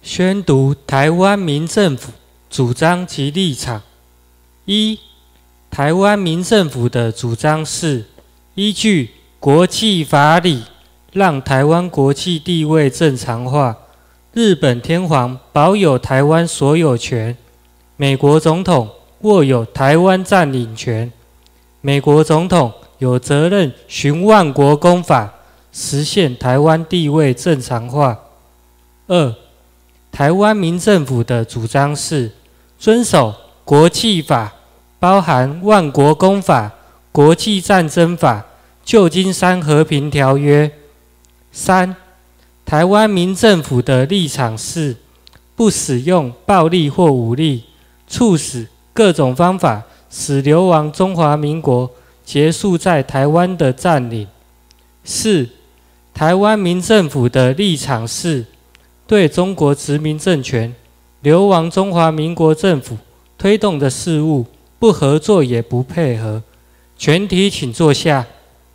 宣读台湾民政府主张及立场。一、台湾民政府的主张是依据国际法理，让台湾国际地位正常化。日本天皇保有台湾所有权，美国总统握有台湾占领权。美国总统有责任循万国公法，实现台湾地位正常化。二、台湾民政府的主张是遵守国际法，包含万国公法、国际战争法、旧金山和平条约。三、台湾民政府的立场是不使用暴力或武力，促使各种方法使流亡中华民国结束在台湾的占领。四、台湾民政府的立场是对中国殖民政权、流亡中华民国政府推动的事务不合作也不配合。全体请坐下。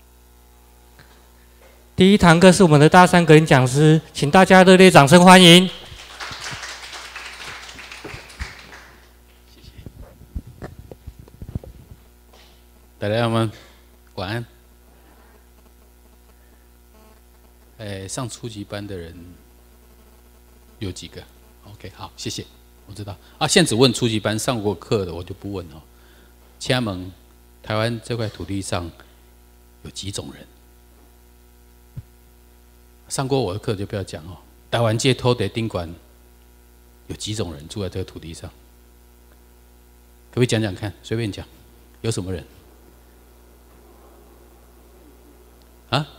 第一堂课是我们的大三格林讲师，请大家热烈掌声欢迎。 大家们晚安。上初级班的人有几个 ？OK， 好，谢谢，我知道。现在只问初级班上过课的，我就不问哦。请问台湾这块土地上有几种人？上过我的课就不要讲哦。台湾界土地顶管有几种人住在这个土地上？可不可以讲讲看？随便讲，有什么人？啊？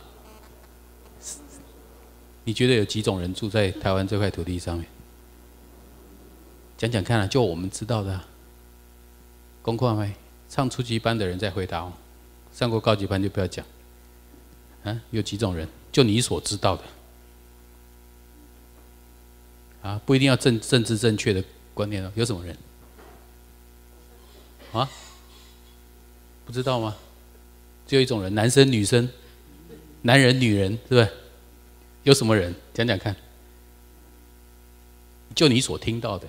你觉得有几种人住在台湾这块土地上面？讲讲看啊，就我们知道的啊。公课没？上初级班的人在回答哦，上过高级班就不要讲。有几种人？就你所知道的。不一定要政治正确的观念哦。有什么人？不知道吗？只有一种人，男生、女生，男人、女人，对不对？有什么人？讲讲看。就你所听到的。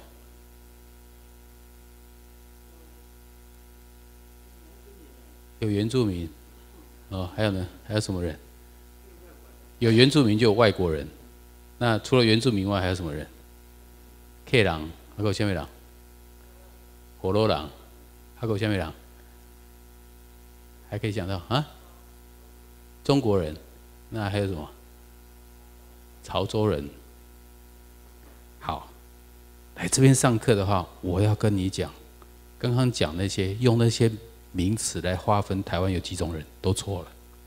有原住民，还有呢？还有什么人？有原住民就有外国人。那除了原住民外，还有什么人？客人，还有什么人？火罗人，还有什么人？还可以讲到中国人。那还有什么？潮州人。好，来这边上课的话，我要跟你讲，刚刚讲那些用那些名词来划分台湾有几种人都错了。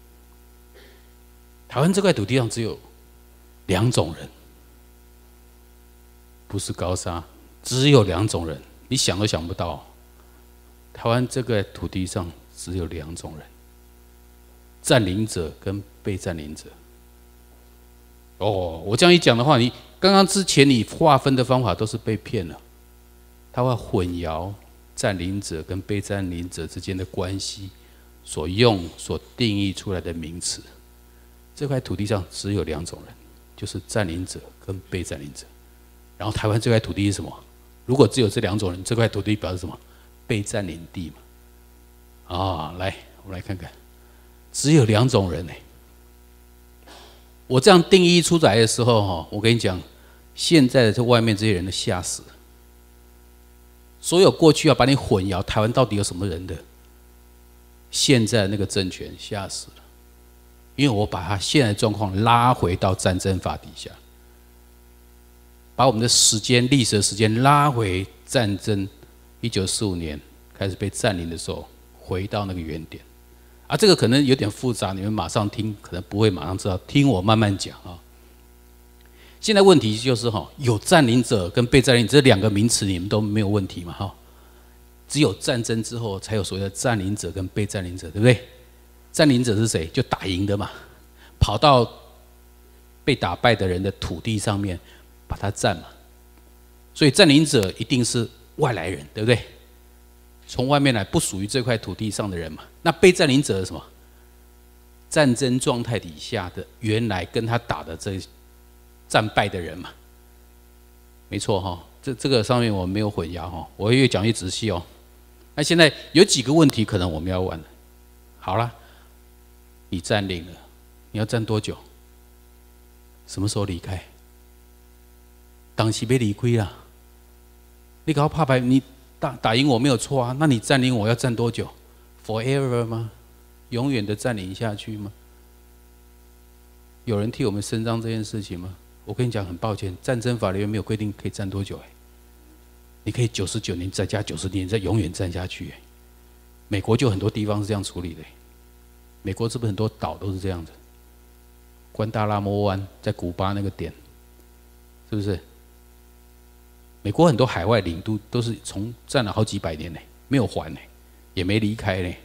台湾这块土地上只有2种人，不是高沙，只有2种人，你想都想不到。台湾这个土地上只有2种人，占领者跟被占领者。我这样一讲的话，你刚刚之前你划分的方法都是被骗了，他会混淆占领者跟被占领者之间的关系所定义出来的名词。这块土地上只有2种人，就是占领者跟被占领者。然后台湾这块土地是什么？如果只有这2种人，这块土地表示什么？被占领地嘛。来，我们来看看，只有2种人。我这样定义出来的时候，我跟你讲，现在的这外面这些人都吓死了。所有过去要把你混淆台湾到底有什么人的，现在那个政权吓死了。因为我把他现在的状况拉回到战争法底下，把我们的历史的时间拉回战争1945年开始被占领的时候，回到那个原点。这个可能有点复杂，你们马上听可能不会马上知道，听我慢慢讲啊。现在问题就是有占领者跟被占领者这2个名词你们都没有问题嘛只有战争之后才有所谓的占领者跟被占领者，对不对？占领者是谁？就打赢的嘛，跑到被打败的人的土地上面把它占嘛。所以占领者一定是外来人，对不对？从外面来不属于这块土地上的人嘛。那被占领者是什么？战争状态底下的原来跟他打的这战败的人嘛。 没错哈，这个上面我没有混淆哈，我会越讲越仔细哦。那现在有几个问题可能我们要问了。好了，你占领了，你要占多久？什么时候离开？当时别离开啦。你搞怕牌，你打赢我没有错啊，那你占领我要占多久 ？Forever 吗？永远的占领下去吗？有人替我们伸张这件事情吗？我跟你讲，很抱歉，战争法里面没有规定可以站多久你可以99年再加90年，再永远站下去美国就很多地方是这样处理的美国是不是很多岛都是这样子？关大拉摩湾在古巴那个点，是不是？美国很多海外领都都是从占了好几百年没有还也没离开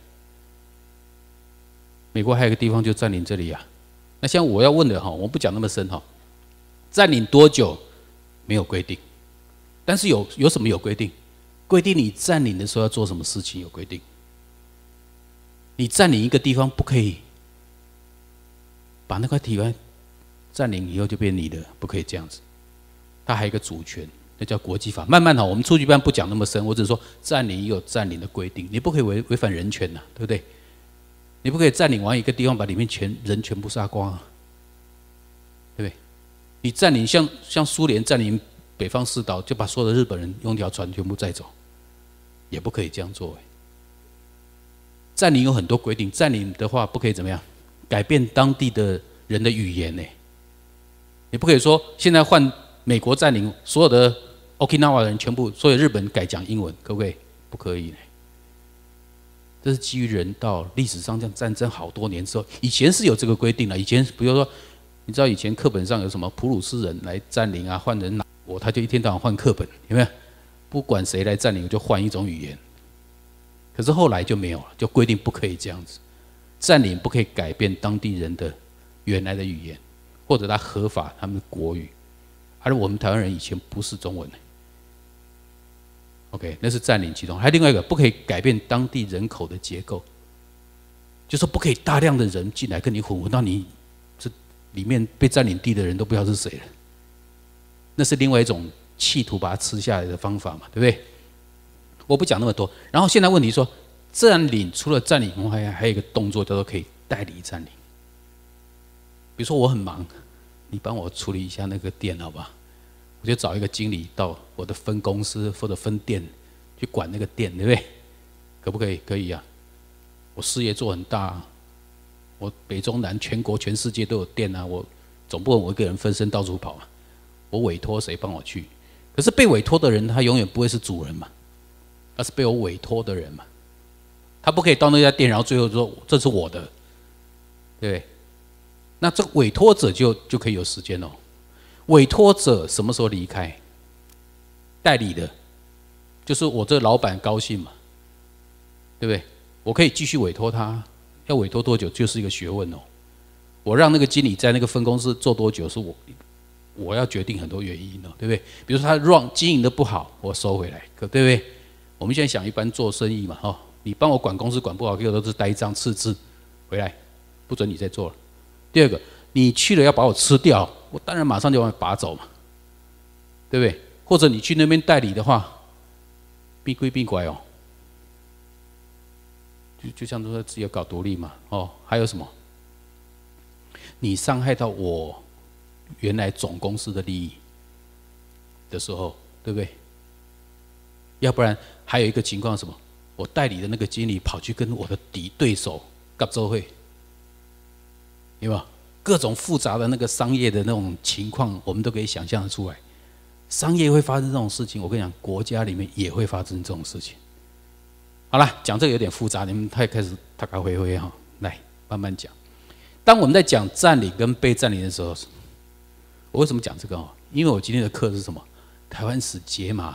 美国还有一个地方就占领这里那像我要问的我不讲那么深占领多久没有规定，但是有什么有规定？规定你占领的时候要做什么事情有规定。你占领一个地方不可以把那块地方占领以后就变你的，不可以这样子。它还有一个主权，那叫国际法。慢慢我们初级班不讲那么深，我只是说占领也有占领的规定，你不可以违反人权对不对？你不可以占领完一个地方把里面人全部杀光对不对？你占领像苏联占领北方四岛，就把所有的日本人用一条船全部载走，也不可以这样做占领有很多规定，占领的话不可以怎么样？改变当地的人的语言你不可以说现在换美国占领所有的 Okinawa 人全部，所有日本人改讲英文，可不可以？不可以这是基于人道，历史上这样战争好多年之后，以前是有这个规定的。以前比如说，你知道以前课本上有什么普鲁士人来占领换人他就一天到晚换课本，有没有？不管谁来占领，我就换一种语言。可是后来就没有了，就规定不可以这样子，占领不可以改变当地人的原来的语言，或者他合法他们的国语，而我们台湾人以前不是中文OK， 那是占领其中，还有另外一个不可以改变当地人口的结构，就说不可以大量的人进来跟你混到你这里面被占领地的人都不知道是谁了，那是另外一种企图把它吃下来的方法嘛，对不对？我不讲那么多。然后现在问题说，占领除了占领以外，还有一个动作叫做可以代理占领。比如说我很忙，你帮我处理一下那个店好不好？我就找一个经理到我的分公司或者分店去管那个店，对不对？可不可以？可以我事业做很大我北中南全国全世界都有店我总不能我一个人分身到处跑我委托谁帮我去？可是被委托的人他永远不会是主人嘛，他是被我委托的人嘛，他不可以到那家店然后最后说这是我的，对不对？那这委托者就可以有时间委托者什么时候离开？代理的，就是我这老板高兴嘛，对不对？我可以继续委托他，要委托多久就是一个学问我让那个经理在那个分公司做多久，是我要决定很多原因对不对？比如说他经营的不好，我收回来，对不对？我们现在想一般做生意嘛你帮我管公司管不好，给我都是呆账赤字回来，不准你再做了。第二个，你去了要把我吃掉，我当然马上就把你拔走嘛，对不对？或者你去那边代理的话，闭归闭拐就像说自由搞独立嘛还有什么？你伤害到我原来总公司的利益的时候，对不对？要不然还有一个情况是什么？我代理的那个经理跑去跟我的对手搞周会，有没有？各种复杂的那个商业的那种情况，我们都可以想象得出来。商业会发生这种事情，我跟你讲，国家里面也会发生这种事情。好了，讲这个有点复杂，你们太开始大概回来慢慢讲。当我们在讲占领跟被占领的时候，我为什么讲这个因为我今天的课是什么？台湾史解码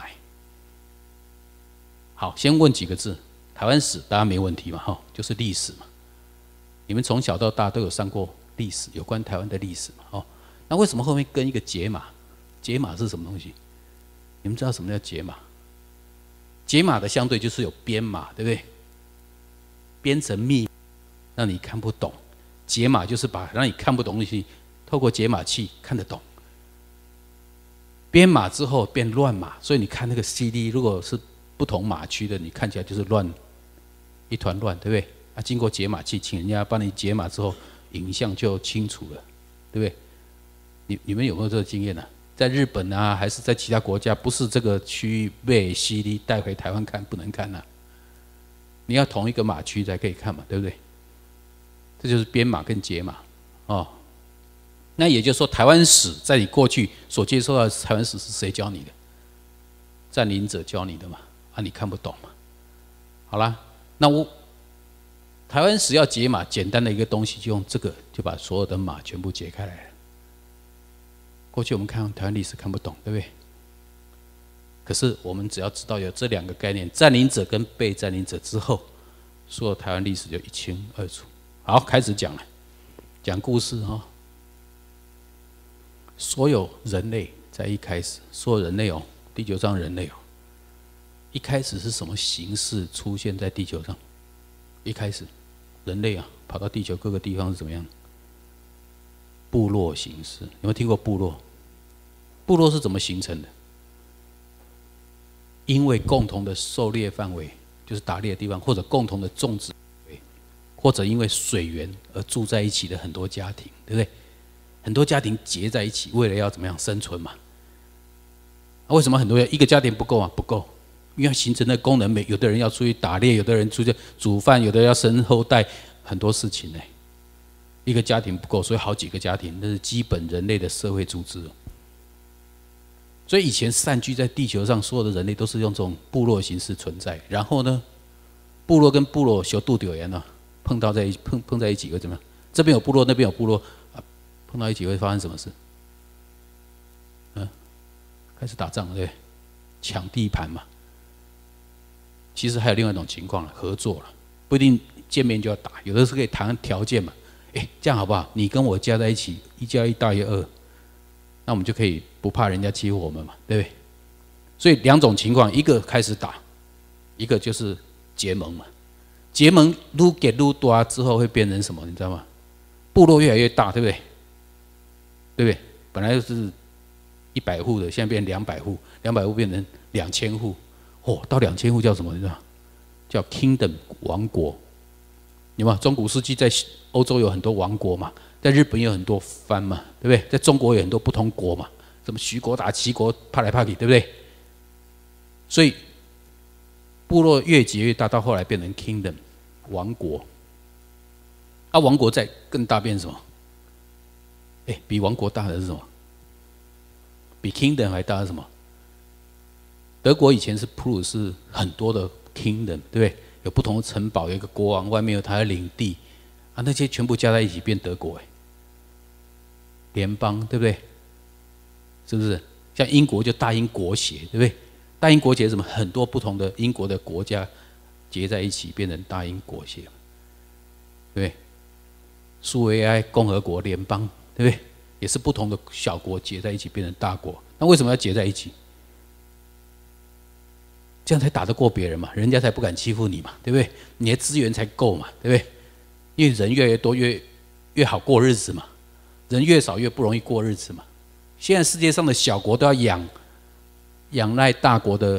好，先问几个字，台湾史大家没问题嘛就是历史嘛。你们从小到大都有上过历史，有关台湾的历史嘛那为什么后面跟一个解码？解码是什么东西？你们知道什么叫解码？解码的相对就是有编码，对不对？编成密，让你看不懂。解码就是把让你看不懂的东西，透过解码器看得懂。 编码之后变乱码，所以你看那个 CD 如果是不同码区的，你看起来就是乱，一团乱，对不对？啊，经过解码器，请人家帮你解码之后，影像就清楚了，对不对？你们有没有这个经验呢？在日本啊，还是在其他国家，不是这个区域被 CD 带回台湾看不能看啊？你要同一个码区才可以看嘛，对不对？这就是编码跟解码哦。那也就是说，台湾史在你过去所接受到的台湾史是谁教你的？占领者教你的嘛？啊，你看不懂嘛？好啦，那台湾史要解码，简单的一个东西，就用这个，就把所有的码全部解开来了。过去我们看台湾历史看不懂，对不对？可是我们只要知道有这两个概念，占领者跟被占领者之后，所有台湾历史就一清二楚。好，开始讲了，讲故事哈、哦。所有人类在一开始，所有人类哦，地球上人类哦，一开始是什么形式出现在地球上？一开始，人类啊，跑到地球各个地方是怎么样？部落形式，有没有听过部落？部落是怎么形成的？因为共同的狩猎范围，就是打猎的地方，或者共同的种植，或者因为水源而住在一起的很多家庭，对不对？很多家庭结在一起，为了要怎么样生存嘛？为什么很多人一个家庭不够啊？不够，因为形成的功能，有的人要出去打猎，有的人出去煮饭，有的人要生后代，很多事情呢。一个家庭不够，所以好几个家庭，那是基本人类的社会组织。所以以前散居在地球上所有的人类都是用这种部落形式存在。然后呢，部落跟部落小肚丢人啊，碰在一起会怎么样？这边有部落，那边有部落，碰到一起会发生什么事？开始打仗，对不对？抢地盘嘛。其实还有另外一种情况了，合作了，不一定见面就要打，有的是可以谈条件嘛。这样好不好？你跟我加在一起，1加1大于2，那我们就可以不怕人家欺负我们嘛，对不对？所以两种情况，一个开始打，一个就是结盟嘛。结盟撸给撸多之后会变成什么？你知道吗？部落越来越大，对不对？对不对？本来就是100户的，现在变200户，200户变成2000户，到2000户叫什么？你知道？叫 kingdom 王国。有没有？中古世纪在欧洲有很多王国嘛，在日本有很多藩嘛，对不对？在中国有很多不同国嘛，什么徐国打齐国，怕来怕去，对不对？所以部落越结越大，到后来变成 kingdom 王国。王国再更大变什么？比王国大的是什么？比 kingdom 还大的是什么？德国以前是普鲁士很多的 kingdom， 对不对？有不同的城堡，有一个国王，外面有他的领地那些全部加在一起变德国，联邦，对不对？是不是？像英国就大英国协，对不对？大英国协是什么？很多不同的英国的国家结在一起变成大英国协，对不对？苏维埃共和国联邦，对不对？也是不同的小国结在一起变成大国。那为什么要结在一起？这样才打得过别人嘛，人家才不敢欺负你嘛，对不对？你的资源才够嘛，对不对？因为人越来越多，越好过日子嘛，人越少越不容易过日子嘛。现在世界上的小国都要仰赖大国的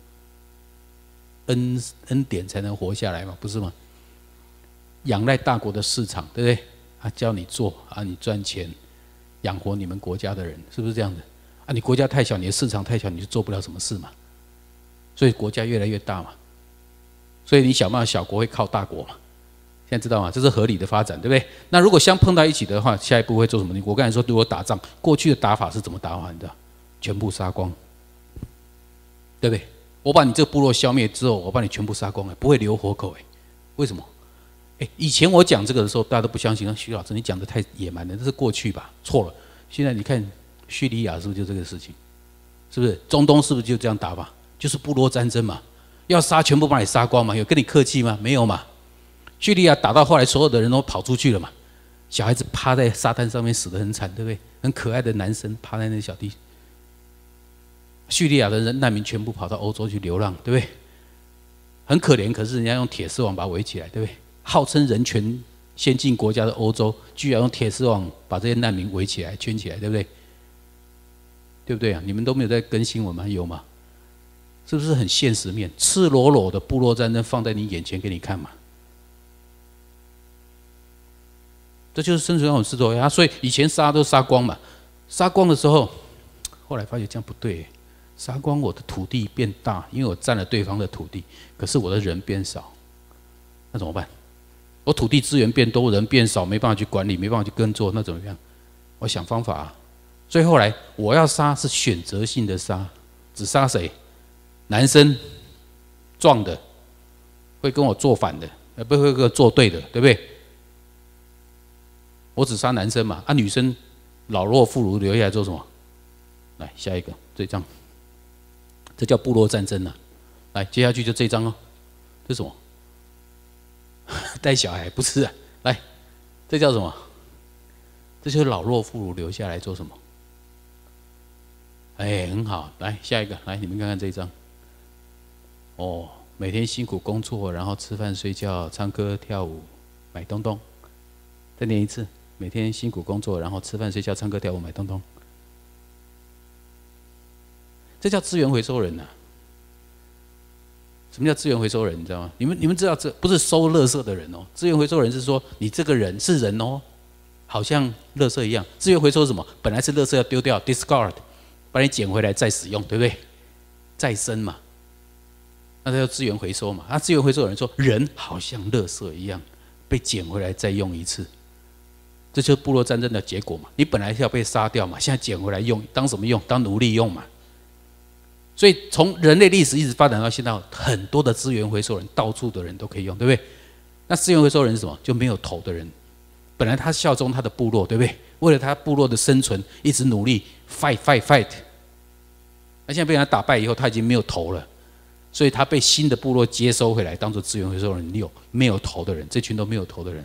恩典才能活下来嘛，不是吗？仰赖大国的市场，对不对？叫你做你赚钱，养活你们国家的人，是不是这样子？你国家太小，你的市场太小，你就做不了什么事嘛。所以国家越来越大嘛，所以你想办法小国会靠大国嘛，现在知道吗？这是合理的发展，对不对？那如果相碰到一起的话，下一步会做什么？我刚才说，如果打仗，过去的打法是怎么打法？你知道？全部杀光，对不对？我把你这个部落消灭之后，我把你全部杀光，不会留活口，为什么？以前我讲这个的时候，大家都不相信，徐老师你讲的太野蛮了，这是过去吧？错了，现在你看叙利亚是不是就这个事情？是不是？中东是不是就这样打法？就是部落战争嘛，要杀全部把你杀光嘛，有跟你客气吗？没有嘛。叙利亚打到后来，所有的人都跑出去了嘛，小孩子趴在沙滩上面死得很惨，对不对？很可爱的男生趴在那小地。叙利亚的人难民全部跑到欧洲去流浪，对不对？很可怜，可是人家用铁丝网把它围起来，对不对？号称人权先进国家的欧洲，居然用铁丝网把这些难民围起来、圈起来，对不对？ 对不对啊？你们都没有在更新我们，有吗？是不是很现实面？赤裸裸的部落战争放在你眼前给你看嘛？这就是生存那种势头呀。所以以前杀都杀光嘛，杀光的时候，后来发觉这样不对，杀光我的土地变大，因为我占了对方的土地，可是我的人变少，那怎么办？我土地资源变多，人变少，没办法去管理，没办法去耕作，那怎么样？我想方法啊。所以后来我要杀是选择性的杀，只杀谁？男生壮的，会跟我做反的，不会跟我作对的，对不对？我只杀男生嘛，啊，女生老弱妇孺留下来做什么？来下一个这张，这叫部落战争啊。来接下去就这张哦，这是什么？带小孩不是啊？来，这叫什么？这就是老弱妇孺留下来做什么？哎，很好，来下一个，来你们看看这一张。哦，每天辛苦工作，然后吃饭睡觉、唱歌跳舞、买东东。再念一次，每天辛苦工作，然后吃饭睡觉、唱歌跳舞、买东东。这叫资源回收人呐、啊。什么叫资源回收人？你知道吗？你们知道这不是收垃圾的人哦。资源回收人是说你这个人是人哦，好像垃圾一样。资源回收是什么？本来是垃圾要丢掉 ，discard， 把你捡回来再使用，对不对？再生嘛，那叫资源回收嘛。那资源回收的人说，人好像垃圾一样，被捡回来再用一次，这就是部落战争的结果嘛。你本来是要被杀掉嘛，现在捡回来用，当什么用？当奴隶用嘛。所以从人类历史一直发展到现在，很多的资源回收人，到处的人都可以用，对不对？那资源回收人是什么？就没有头的人。本来他效忠他的部落，对不对？为了他部落的生存，一直努力 fight。那现在被人家打败以后，他已经没有头了，所以他被新的部落接收回来，当做资源回收人。没有头的人，这群都没有头的人，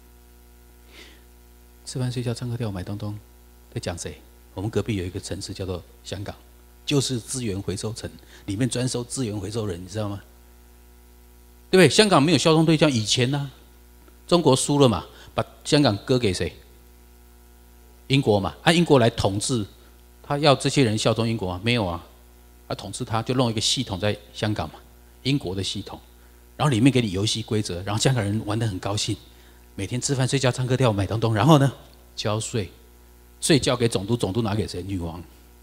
吃饭睡觉唱歌跳舞买东东，在讲谁？我们隔壁有一个城市叫做香港。就是资源回收城，里面专收资源回收人，你知道吗？对不对？香港没有效忠对象，以前呢、中国输了嘛，把香港割给谁？英国嘛，英国来统治，他要这些人效忠英国吗？没有啊，他统治他就弄一个系统在香港嘛，英国的系统，然后里面给你游戏规则，然后香港人玩得很高兴，每天吃饭睡觉唱歌跳舞买东东，然后呢交税，税交给总督，总督拿给谁？女王。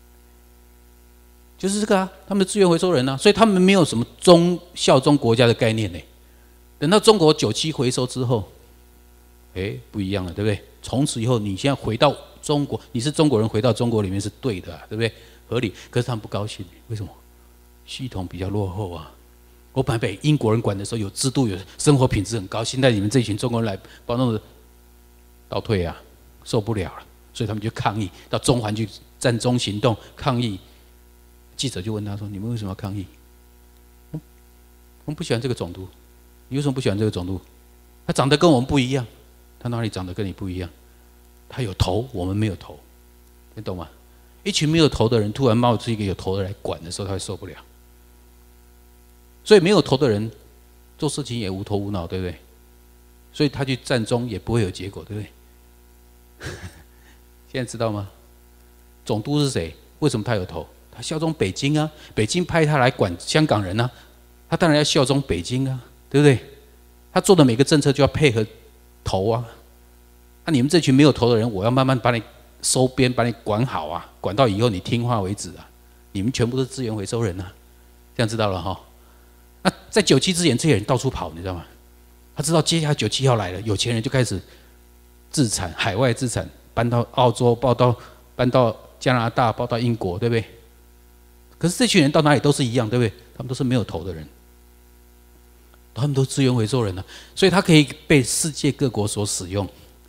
就是这个啊，他们的资源回收人啊，所以他们没有什么效忠国家的概念呢。等到中国97回收之后，不一样了，对不对？从此以后，你现在回到中国，你是中国人回到中国里面是对的、啊，对不对？合理。可是他们不高兴，为什么？系统比较落后啊。我本来被英国人管的时候有制度、有生活品质很高，现在你们这群中国人来，把弄得倒退啊，受不了了，所以他们就抗议，到中环去占中行动抗议。记者就问他说：“你们为什么要抗议？我们不喜欢这个总督，你为什么不喜欢这个总督？他长得跟我们不一样，他哪里长得跟你不一样？他有头，我们没有头，你懂吗？一群没有头的人突然冒出一个有头的来管的时候，他会受不了。所以没有头的人做事情也无头无脑，对不对？所以他去战中也不会有结果，对不对？现在知道吗？总督是谁？为什么他有头？他效忠北京啊，北京派他来管香港人啊，他当然要效忠北京啊，对不对？他做的每个政策就要配合头啊。你们这群没有头的人，我要慢慢把你收编，把你管好啊，管到以后你听话为止啊。你们全部都是资源回收人啊，这样知道了哈。那在97之前，这些人到处跑，你知道吗？他知道接下来97要来了，有钱人就开始自产，海外自产，搬到澳洲，搬到加拿大，搬到英国，对不对？可是这群人到哪里都是一样，对不对？他们都是没有头的人，他们都资源回收人啊，所以他可以被世界各国所使用。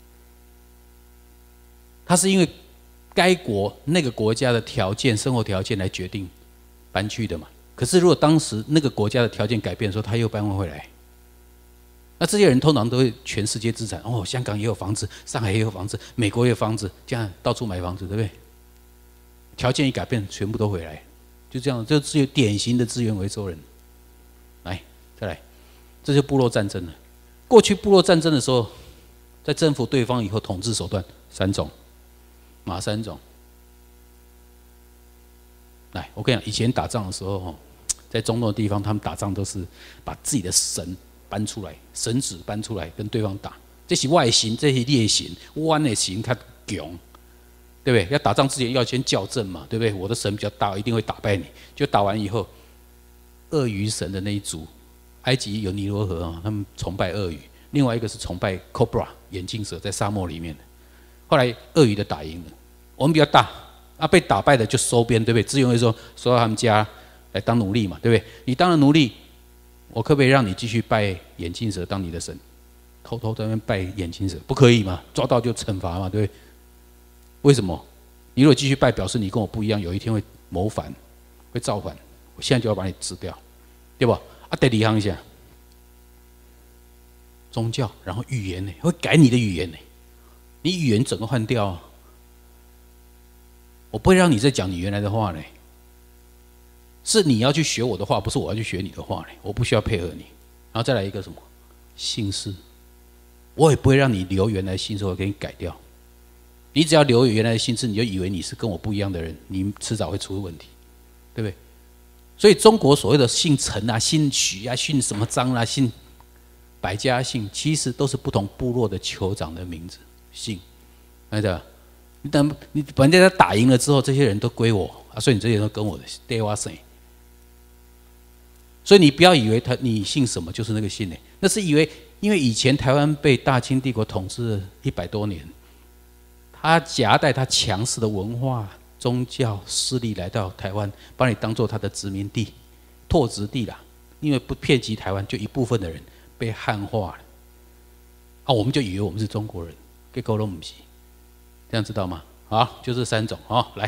他是因为该国那个国家的条件、生活条件来决定搬去的嘛。可是如果当时那个国家的条件改变的时候，他又搬回来，那这些人通常都会全世界资产哦，香港也有房子，上海也有房子，美国也有房子，这样到处买房子，对不对？条件一改变，全部都回来。就这样，这是典型的资源回收人。来，再来，这就是部落战争了。过去部落战争的时候，在征服对方以后，统治手段3种，哪3种？ 来，我跟你讲，以前打仗的时候，在中东的地方，他们打仗都是把自己的神搬出来，神子搬出来跟对方打。这是外形，这是烈形，弯的形它强，对不对？要打仗之前要先校正嘛，对不对？我的神比较大，一定会打败你。就打完以后，鳄鱼神的那一族，埃及有尼罗河啊，他们崇拜鳄鱼；另外一个是崇拜 Cobra 眼镜蛇，在沙漠里面的。后来鳄鱼的打赢了，我们比较大啊，被打败的就收编，对不对？资源会说收到他们家来当奴隶嘛，对不对？你当了奴隶，我可不可以让你继续拜眼镜蛇当你的神？偷偷在那边拜眼镜蛇，不可以嘛？抓到就惩罚嘛，对不对？为什么？你如果继续拜，表示你跟我不一样，有一天会谋反，会造反。我现在就要把你治掉，对吧？啊，得离行一下，宗教，然后语言呢，会改你的语言呢，你语言整个换掉啊。我不会让你再讲你原来的话呢，是你要去学我的话，不是我要去学你的话呢。我不需要配合你。然后再来一个什么姓氏，我也不会让你留原来姓氏，我给你改掉。你只要留原来的姓氏，你就以为你是跟我不一样的人，你迟早会出问题，对不对？所以中国所谓的姓陈啊、姓许啊、姓什么张啊、姓百家姓，其实都是不同部落的酋长的名字姓，对的。你本来他打赢了之后，这些人都归我啊，所以你这些人都跟我的对哇谁？所以你不要以为你姓什么就是那个姓呢，那是因为以前台湾被大清帝国统治了100多年，他夹带他强势的文化、宗教势力来到台湾，把你当做他的殖民地、拓殖地啦。因为不遍及台湾，就一部分的人被汉化了，啊，我们就以为我们是中国人，结果都不是，这样知道吗？好，就这3种啊，来，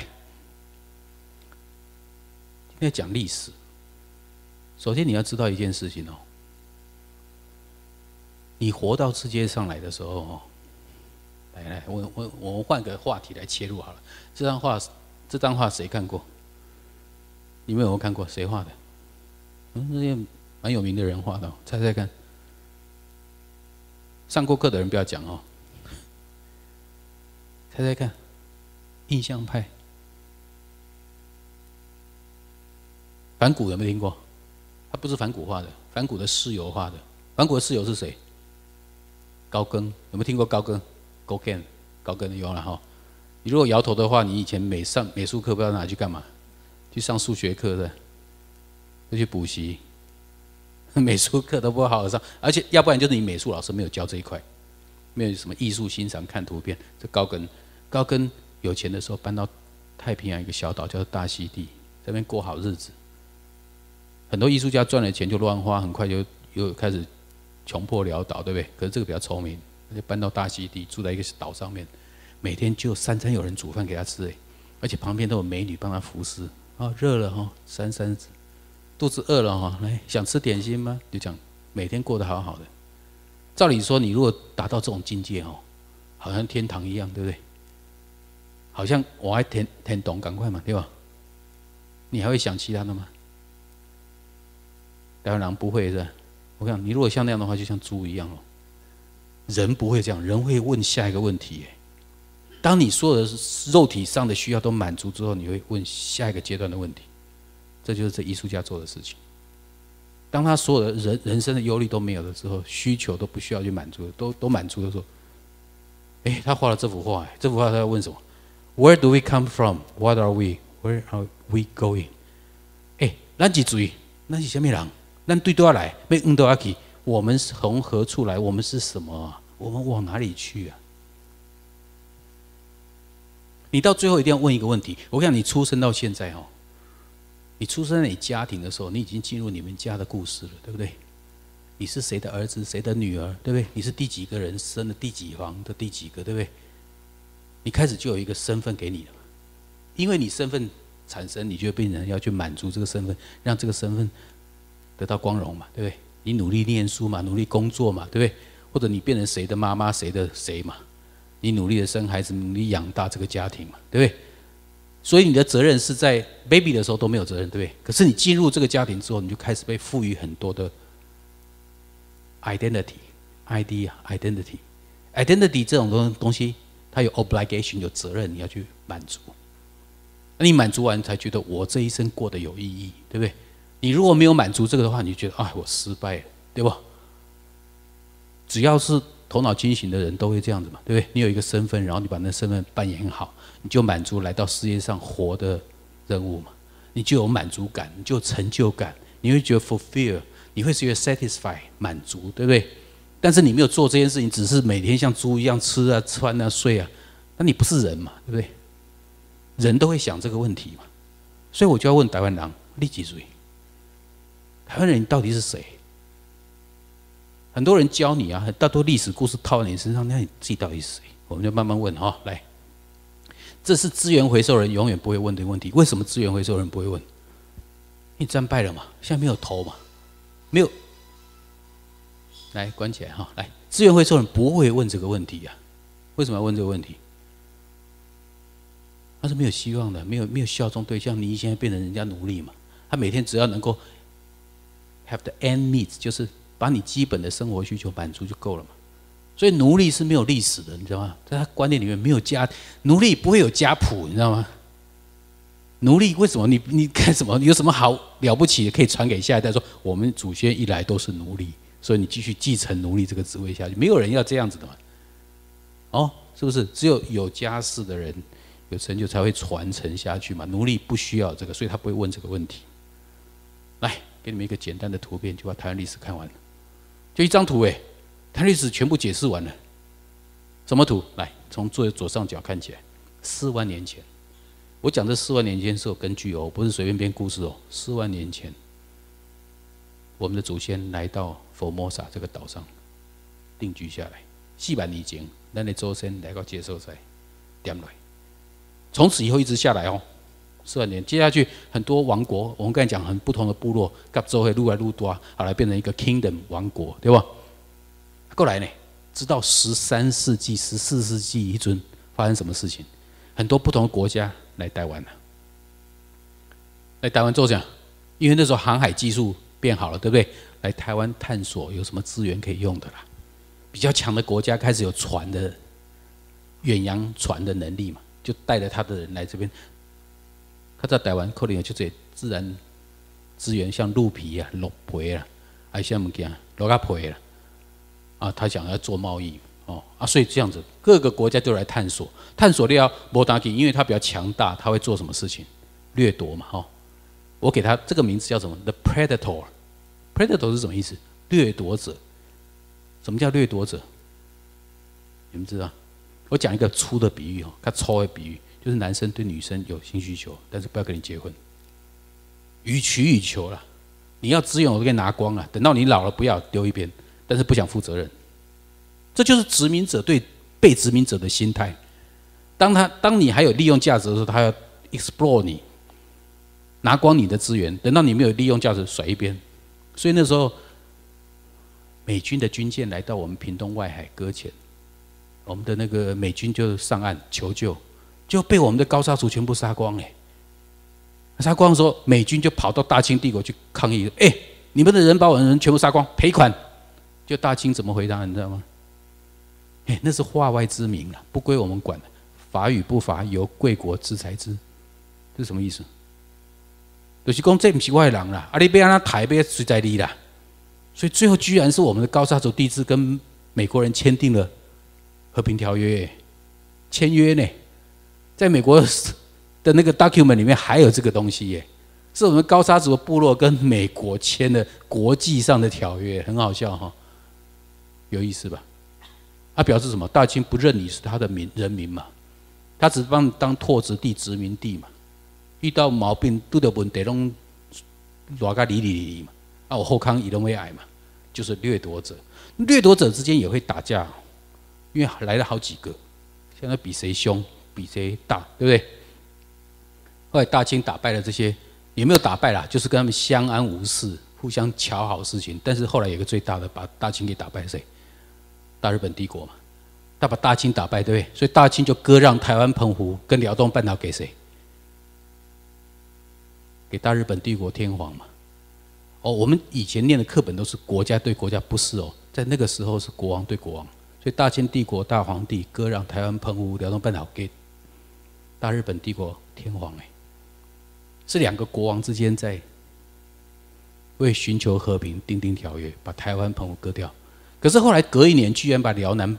今天讲历史。首先你要知道一件事情哦，你活到世界上来的时候哦，来，我换个话题来切入好了。这张画谁看过？你们有没有看过？谁画的？那些蛮有名的人画的，猜猜看。上过课的人不要讲哦，猜猜看，印象派，梵谷有没有听过？他不是梵谷画的，梵谷的室友画的。梵谷的室友是谁？高更，有没有听过高更 ？Gauguin， 高更有了哈。你如果摇头的话，你以前上美术课不知道拿去干嘛？去上数学课的，要去补习，美术课都不会好好上，而且要不然就是你美术老师没有教这一块，没有什么艺术欣赏、看图片。这高更有钱的时候搬到太平洋一个小岛叫做大溪地，在那边过好日子。很多艺术家赚了钱就乱花，很快就又开始穷破潦倒，对不对？可是这个比较聪明，他就搬到大溪地，住在一个岛上面，每天就3餐有人煮饭给他吃，而且旁边都有美女帮他服侍。啊，热了哈，扇子；肚子饿了哈，来想吃点心吗？就讲每天过得好好的。照理说，你如果达到这种境界哦，好像天堂一样，对不对？好像我还天懂，赶快嘛，对吧？你还会想其他的吗？台湾人不会是吧？我跟你讲，你如果像那样的话，就像猪一样哦。人不会这样，人会问下一个问题。当你所有的肉体上的需要都满足之后，你会问下一个阶段的问题。这就是这艺术家做的事情。当他所有的人生的忧虑都没有的时候，需求都不需要去满足，都满足的时候，他画了这幅画，这幅画他在问什么 ？Where do we come from? What are we? Where are we going? 咱是谁？咱是什么人？咱对多少来？要多少去？我们从何处来？我们是什么啊？我们往哪里去啊？你到最后一定要问一个问题。我跟你讲，你出生到现在哦，你出生在你家庭的时候，你已经进入你们家的故事了，对不对？你是谁的儿子，谁的女儿，对不对？你是第几个人生的第几房的第几个，对不对？你开始就有一个身份给你了，因为你身份产生，你就变成要去满足这个身份，让这个身份得到光荣嘛，对不对？你努力念书嘛，努力工作嘛，对不对？或者你变成谁的妈妈，谁的谁嘛，你努力的生孩子，努力养大这个家庭嘛，对不对？所以你的责任是在 baby 的时候都没有责任，对不对？可是你进入这个家庭之后，你就开始被赋予很多的 identity 这种东西，它有 obligation 有责任，你要去满足。 你满足完才觉得我这一生过得有意义，对不对？你如果没有满足这个的话，你就觉得我失败了，对不？只要是头脑清醒的人都会这样子嘛，对不对？你有一个身份，然后你把那身份扮演好，你就满足来到世界上活的任务嘛，你就有满足感，你就有成就感，你会觉得 fulfill， 你会觉得 satisfy 满足，对不对？但是你没有做这件事情，只是每天像猪一样吃啊、穿啊、睡啊，那你不是人嘛，对不对？人都会想这个问题嘛，所以我就要问台湾人：你几岁？台湾人到底是谁？很多人教你啊，大多历史故事套在你身上，那你自己到底是谁？我们就慢慢问哈。来，这是资源回收人永远不会问的问题。为什么资源回收人不会问？你战败了嘛，现在没有头嘛，没有。来，关起来哈。来，资源回收人不会问这个问题呀、为什么要问这个问题？他是没有希望的，没有效忠对象，你现在变成人家奴隶嘛。他每天只要能够 have the end meet， 就是把你基本的生活需求满足就够了嘛。所以奴隶是没有历史的，你知道吗？在他观念里面没有奴隶不会有家谱，你知道吗？奴隶为什么你干什么？有什么好了不起的可以传给下一代？说我们祖先一来都是奴隶，所以你继续继承奴隶这个职位下去，没有人要这样子的嘛。哦，是不是？只有有家室的人有成就才会传承下去嘛。奴隶不需要这个，所以他不会问这个问题。来，给你们一个简单的图片，就把台湾历史看完了，就一张图台湾历史全部解释完了。什么图？来，从左上角看起来，4万年前。我讲这4万年前是有根据哦，不是随便编故事哦。4万年前，我们的祖先来到佛摩萨这个岛上定居下来。4万年前，咱的祖先来到这个所在，点来，从此以后一直下来哦。4万年，接下去很多王国，我们刚才讲很不同的部落，甲州会愈来愈多，后来变成一个 kingdom 王国，对吧？过来呢，直到13世纪、14世纪一阵发生什么事情？很多不同的国家来台湾了，来台湾做啥？因为那时候航海技术变好了，对不对？来台湾探索有什么资源可以用的啦。比较强的国家开始有船的远洋船的能力嘛，就带着他的人来这边。他在台湾可能有这些自然资源，像鹿皮啊、鹿皮啦，还有些物件鹿仔皮啦，他想要做贸易所以这样子各个国家都来探索，探索了没打紧，因为他比较强大，他会做什么事情？掠夺嘛，我给他这个名字叫什么 ？The Predator。Predator 是什么意思？掠夺者。什么叫掠夺者？你们知道？我讲一个粗的比喻较粗的比喻，就是男生对女生有性需求，但是不要跟你结婚，予取予求啦。你要资源我都给你拿光了，等到你老了不要丢一边，但是不想负责任。这就是殖民者对被殖民者的心态。当你还有利用价值的时候，他要 explore 你，拿光你的资源，等到你没有利用价值甩一边。所以那时候美军的军舰来到我们屏东外海搁浅，我们的那个美军就上岸求救，就被我们的高沙族全部杀光杀光的时候，美军就跑到大清帝国去抗议，你们的人把我的人全部杀光，赔款。就大清怎么回答你知道吗？那是化外之民了，不归我们管，法与不法由贵国制裁之。这是什么意思？就是说这不是我的人啦，你要让他抬，要谁在你啦？所以最后居然是我们的高沙族地质跟美国人签订了和平条约，签约呢，在美国的那个 document 里面还有这个东西耶，是我们高沙族的部落跟美国签的国际上的条约，很好笑哈，有意思吧？他表示什么？大清不认你是他的人民嘛，他只帮你当拓殖地、殖民地嘛。遇到毛病、遇到问题，拢偌个理嘛。我后康以人为矮嘛，就是掠夺者。掠夺者之间也会打架，因为来了好几个，现在比谁凶、比谁大，对不对？后来大清打败了这些，也没有打败啦，就是跟他们相安无事，互相瞧好事情。但是后来有一个最大的，把大清给打败，谁？大日本帝国嘛，他把大清打败，对不对？所以大清就割让台湾、澎湖跟辽东半岛给谁？给大日本帝国天皇嘛。我们以前念的课本都是国家对国家，不是在那个时候是国王对国王。所以大清帝国大皇帝割让台湾、澎湖、辽东半岛给大日本帝国天皇是2个国王之间在为寻求和平订定条约，把台湾澎湖割掉。可是后来隔1年，居然把辽南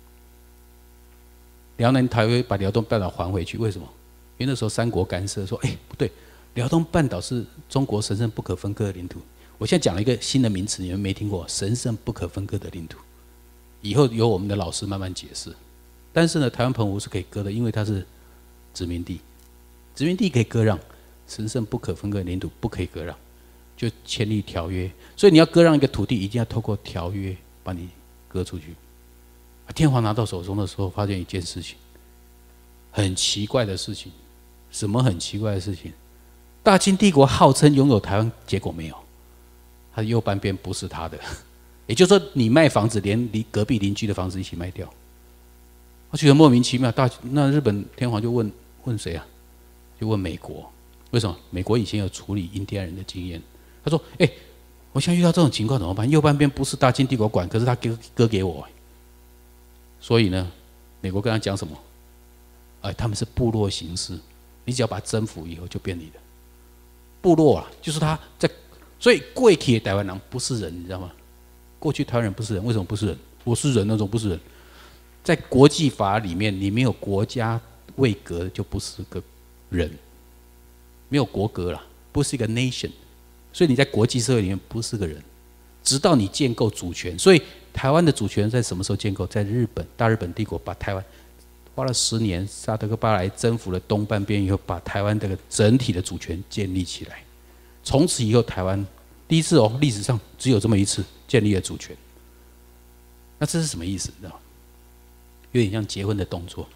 条约把辽东半岛还回去，为什么？因为那时候3国干涉，说：“不对，辽东半岛是中国神圣不可分割的领土。”我现在讲了一个新的名词，你们没听过，神圣不可分割的领土。以后由我们的老师慢慢解释。但是呢，台湾澎湖是可以割的，因为它是殖民地，殖民地可以割让，神圣不可分割的领土不可以割让，就签立条约。所以你要割让一个土地，一定要透过条约把你割出去。天皇拿到手中的时候，发现一件事情，很奇怪的事情。什么很奇怪的事情？大清帝国号称拥有台湾，结果没有，它的右半边不是他的。也就是说，你卖房子，连隔壁邻居的房子一起卖掉。我觉得莫名其妙。那日本天皇就问谁啊？就问美国。为什么？美国以前有处理印第安人的经验。他说：“我现在遇到这种情况怎么办？右半边不是大清帝国管，可是他割给我。所以呢，美国跟他讲什么？他们是部落形式，你只要把它征服以后就变你的。部落啊，就是他在，所以过去的台湾人不是人，你知道吗？过去台湾人不是人，为什么不是人？我是人，那种不是人。在国际法里面，你没有国家位格就不是个人，没有国格啦，不是一个 nation。所以你在国际社会里面不是个人，直到你建构主权。所以台湾的主权在什么时候建构？在大日本帝国把台湾花了10年，萨德克巴莱征服了东半边以后，把台湾这个整体的主权建立起来。从此以后，台湾第一次历史上只有这么一次建立了主权。那这是什么意思？你知道吗？有点像结婚的动作。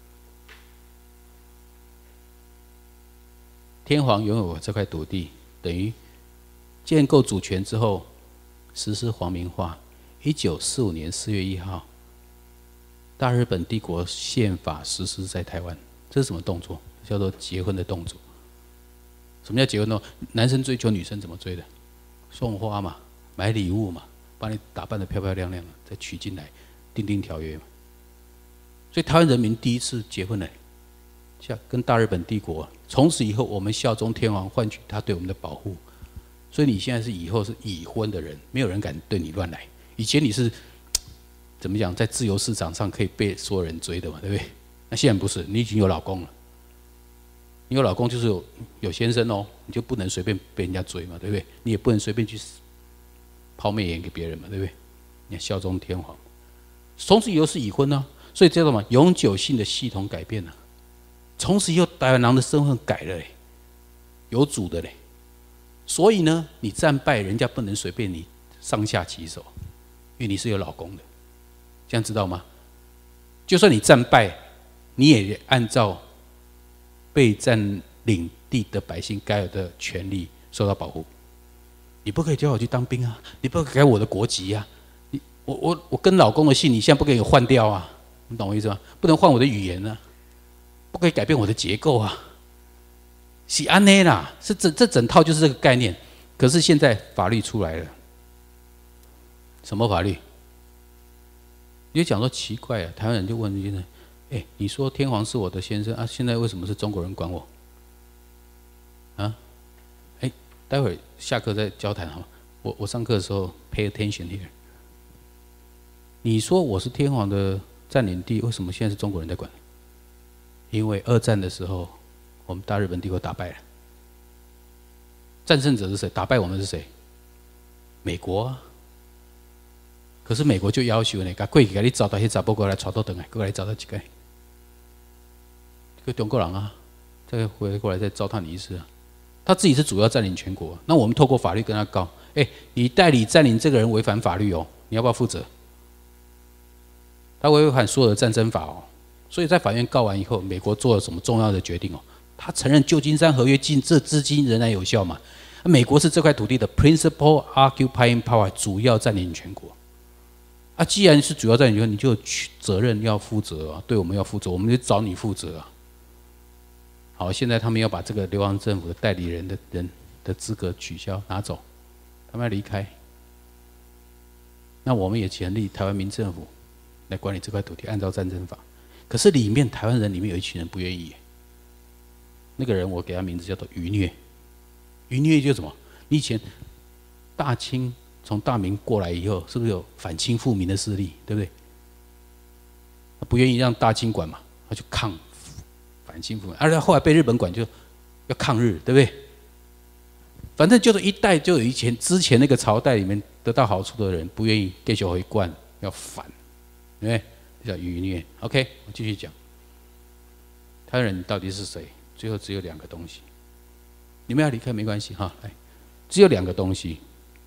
天皇拥有这块土地，等于建构主权之后，实施皇民化。1945年4月1号，大日本帝国宪法实施在台湾。这是什么动作？叫做结婚的动作。什么叫结婚动作？男生追求女生怎么追的？送花嘛，买礼物嘛，把你打扮得漂漂亮亮的，再娶进来，订定条约嘛。所以台湾人民第一次结婚了，跟大日本帝国。从此以后，我们效忠天皇，换取他对我们的保护。所以你现在以后是已婚的人，没有人敢对你乱来。以前你是怎么讲，在自由市场上可以被所有人追的嘛，对不对？那现在不是，你已经有老公了。你有老公就是有先生哦，你就不能随便被人家追嘛，对不对？你也不能随便去抛媚眼给别人嘛，对不对？你要效忠天皇。从此以后是已婚啊，所以叫什么永久性的系统改变了。从此以后，台湾人的身份改了嘞，有主的嘞。所以呢，你战败，人家不能随便你上下其手，因为你是有老公的，这样知道吗？就算你战败，你也按照被占领地的百姓该有的权利受到保护。你不可以叫我去当兵啊，你不可以改我的国籍啊，我跟老公的姓，你现在不可以换掉啊，你懂我意思吗？不能换我的语言啊，不可以改变我的结构啊。是安内啦，是这整套就是这个概念。可是现在法律出来了，什么法律？你就讲说奇怪啊，台湾人就问你呢，你说天皇是我的先生啊，现在为什么是中国人管我？啊？待会儿下课再交谈好吗？我上课的时候 pay attention here。你说我是天皇的占领地，为什么现在是中国人在管？因为2战的时候，我们大日本帝国打败了，战胜者是谁？打败我们是谁？美国啊。可是美国就要求呢，把过去给你找到些查甫过来带到回来，过来找到几个，这个中国人啊，再回过来再糟蹋你一次啊。他自己是主要占领全国，那我们透过法律跟他告，你代理占领这个人违反法律哦，你要不要负责？他违反所有的战争法哦。所以在法院告完以后，美国做了什么重要的决定哦？他承认旧金山合约这至今仍然有效嘛？美国是这块土地的 principal occupying power， 主要占领全国。既然是主要占领权，你就有责任要负责啊，对我们要负责，我们就找你负责啊。好，现在他们要把这个流亡政府的代理人的资格取消拿走，他们要离开。那我们也成立台湾民政府来管理这块土地，按照战争法。可是里面台湾人里面有一群人不愿意， 那个人我给他名字叫做余虐。余虐就是什么？你以前大清从大明过来以后，是不是有反清复明的势力，对不对？他不愿意让大清管嘛，他就反清复明，而且后来被日本管，就要抗日，对不对？反正就是一代就有之前那个朝代里面得到好处的人，不愿意继续回灌，要反，对不对？叫余虐。OK， 我继续讲，台湾人到底是谁？最后只有2个东西。你们要离开没关系哈，来，只有2个东西。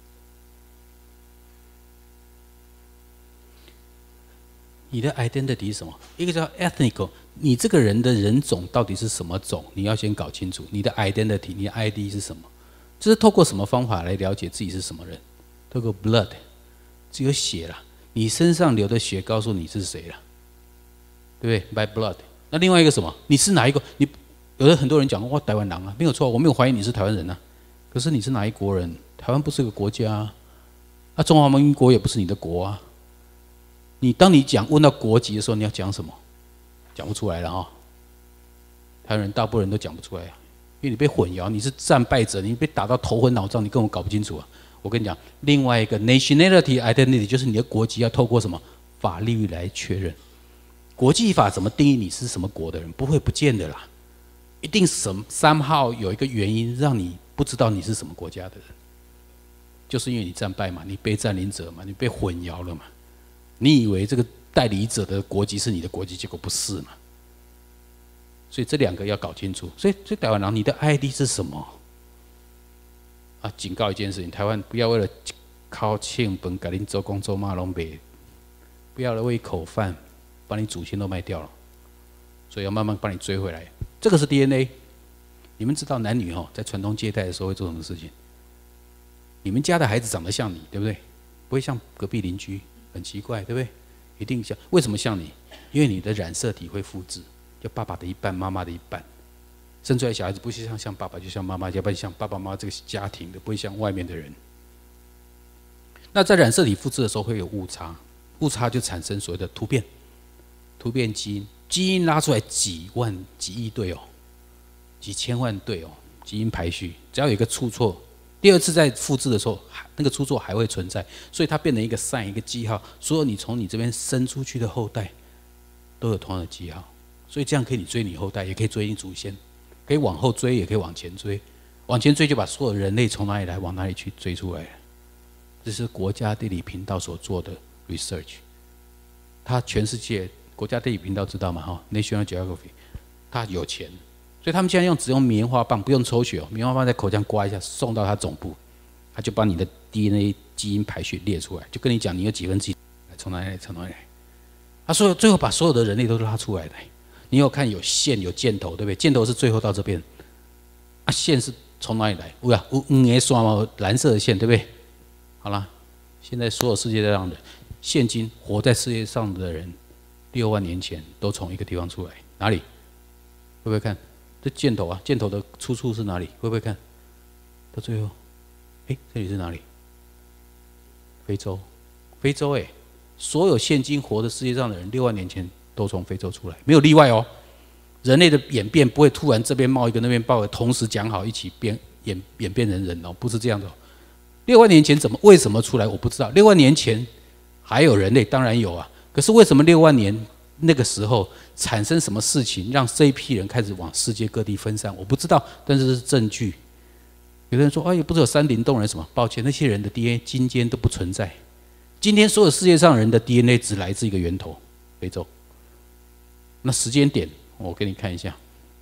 你的 identity 是什么？一个叫 ethnic， 你这个人的人种到底是什么种？你要先搞清楚你的 identity， 你的 ID 是什么？这是透过什么方法来了解自己是什么人？透过 blood， 只有血啦，你身上流的血告诉你是谁了，对不对 ？By blood。那另外一个什么？你是哪一个？很多人讲我台湾人啊，没有错，我没有怀疑你是台湾人啊。可是你是哪一国人？台湾不是个国家啊，中华民国也不是你的国啊。当你问到国籍的时候，你要讲什么？讲不出来了哈。台湾人大部分人都讲不出来啊，因为你被混淆，你是战败者，你被打到头昏脑胀，你根本搞不清楚啊。我跟你讲，另外一个 nationality identity 就是你的国籍要透过什么法律来确认。国际法怎么定义你是什么国的人？不会不见的啦，一定somehow有一个原因让你不知道你是什么国家的人，就是因为你战败嘛，你被占领者嘛，你被混淆了嘛。你以为这个代理者的国籍是你的国籍，结果不是嘛？所以这2个要搞清楚。所以台湾人，你的 ID 是什么？啊，警告一件事情：台湾不要为了靠庆本给您做工做马龙北，不要为口饭把你祖先都卖掉了，所以要慢慢把你追回来。这个是 DNA。你们知道男女在传宗接代的时候会做什么事情？你们家的孩子长得像你，对不对？不会像隔壁邻居。很奇怪，对不对？一定像，为什么像你？因为你的染色体会复制，就爸爸的一半，妈妈的一半。生出来小孩子不是像爸爸，就像妈妈，要不然像爸爸妈妈这个家庭的，不会像外面的人。那在染色体复制的时候会有误差，误差就产生所谓的突变基因，基因拉出来几万、几亿对几千万对基因排序，只要有一个出错。第2次在复制的时候，那个出错还会存在，所以它变成一个 sign， 一个记号。所有你从你这边生出去的后代，都有同样的记号，所以这样可以你追你后代，也可以追你祖先，可以往后追，也可以往前追。往前追就把所有人类从哪里来往哪里去追出来了。这是国家地理频道所做的 research。它全世界国家地理频道知道吗？National Geography， 它有钱。所以他们现在只用棉花棒，不用抽血棉花棒在口腔刮一下，送到他总部，他就把你的 DNA 基因排序列出来，就跟你讲你有几分之几从哪里来，从哪里来。他说最后把所有的人类都拉出来了。你有看有线有箭头，对不对？箭头是最后到这边，线是从哪里来？有5个线嘛，蓝色的线，对不对？好啦，现在所有世界上的人，现今活在世界上的人，6万年前都从一个地方出来，哪里？会不会看？这箭头啊，箭头的出处是哪里？会不会看？到最后，这里是哪里？非洲，非洲所有现今活的世界上的人，6万年前都从非洲出来，没有例外哦。人类的演变不会突然这边冒一个，那边冒一个，同时讲好一起演变成人哦，不是这样的6万年前为什么出来？我不知道。6万年前还有人类，当然有啊。可是为什么6万年那个时候产生什么事情，让这一批人开始往世界各地分散？我不知道，但是这是证据。有的人说：“不是有山林洞人什么？”抱歉，那些人的 DNA 今天都不存在。今天所有世界上人的 DNA 只来自一个源头——非洲。那时间点，我给你看一下。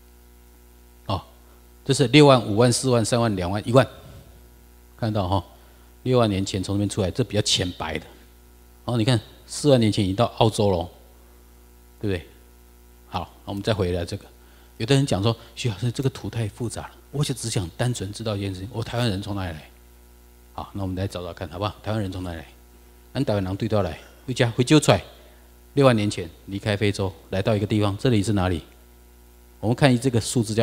这是6万、5万、4万、3万、2万、1万，看到6万年前从那边出来，这比较浅白的。你看4万年前已经到澳洲了，对不对？好，我们再回来这个。有的人讲说：“徐老师，这个图太复杂了。”我就只想单纯知道一件事情：我台湾人从哪里来？好，那我们来找找看，好不好？台湾人从哪里来？咱台湾人对到来，回揪出来。6万年前离开非洲，来到一个地方，这里是哪里？我们看这个数字叫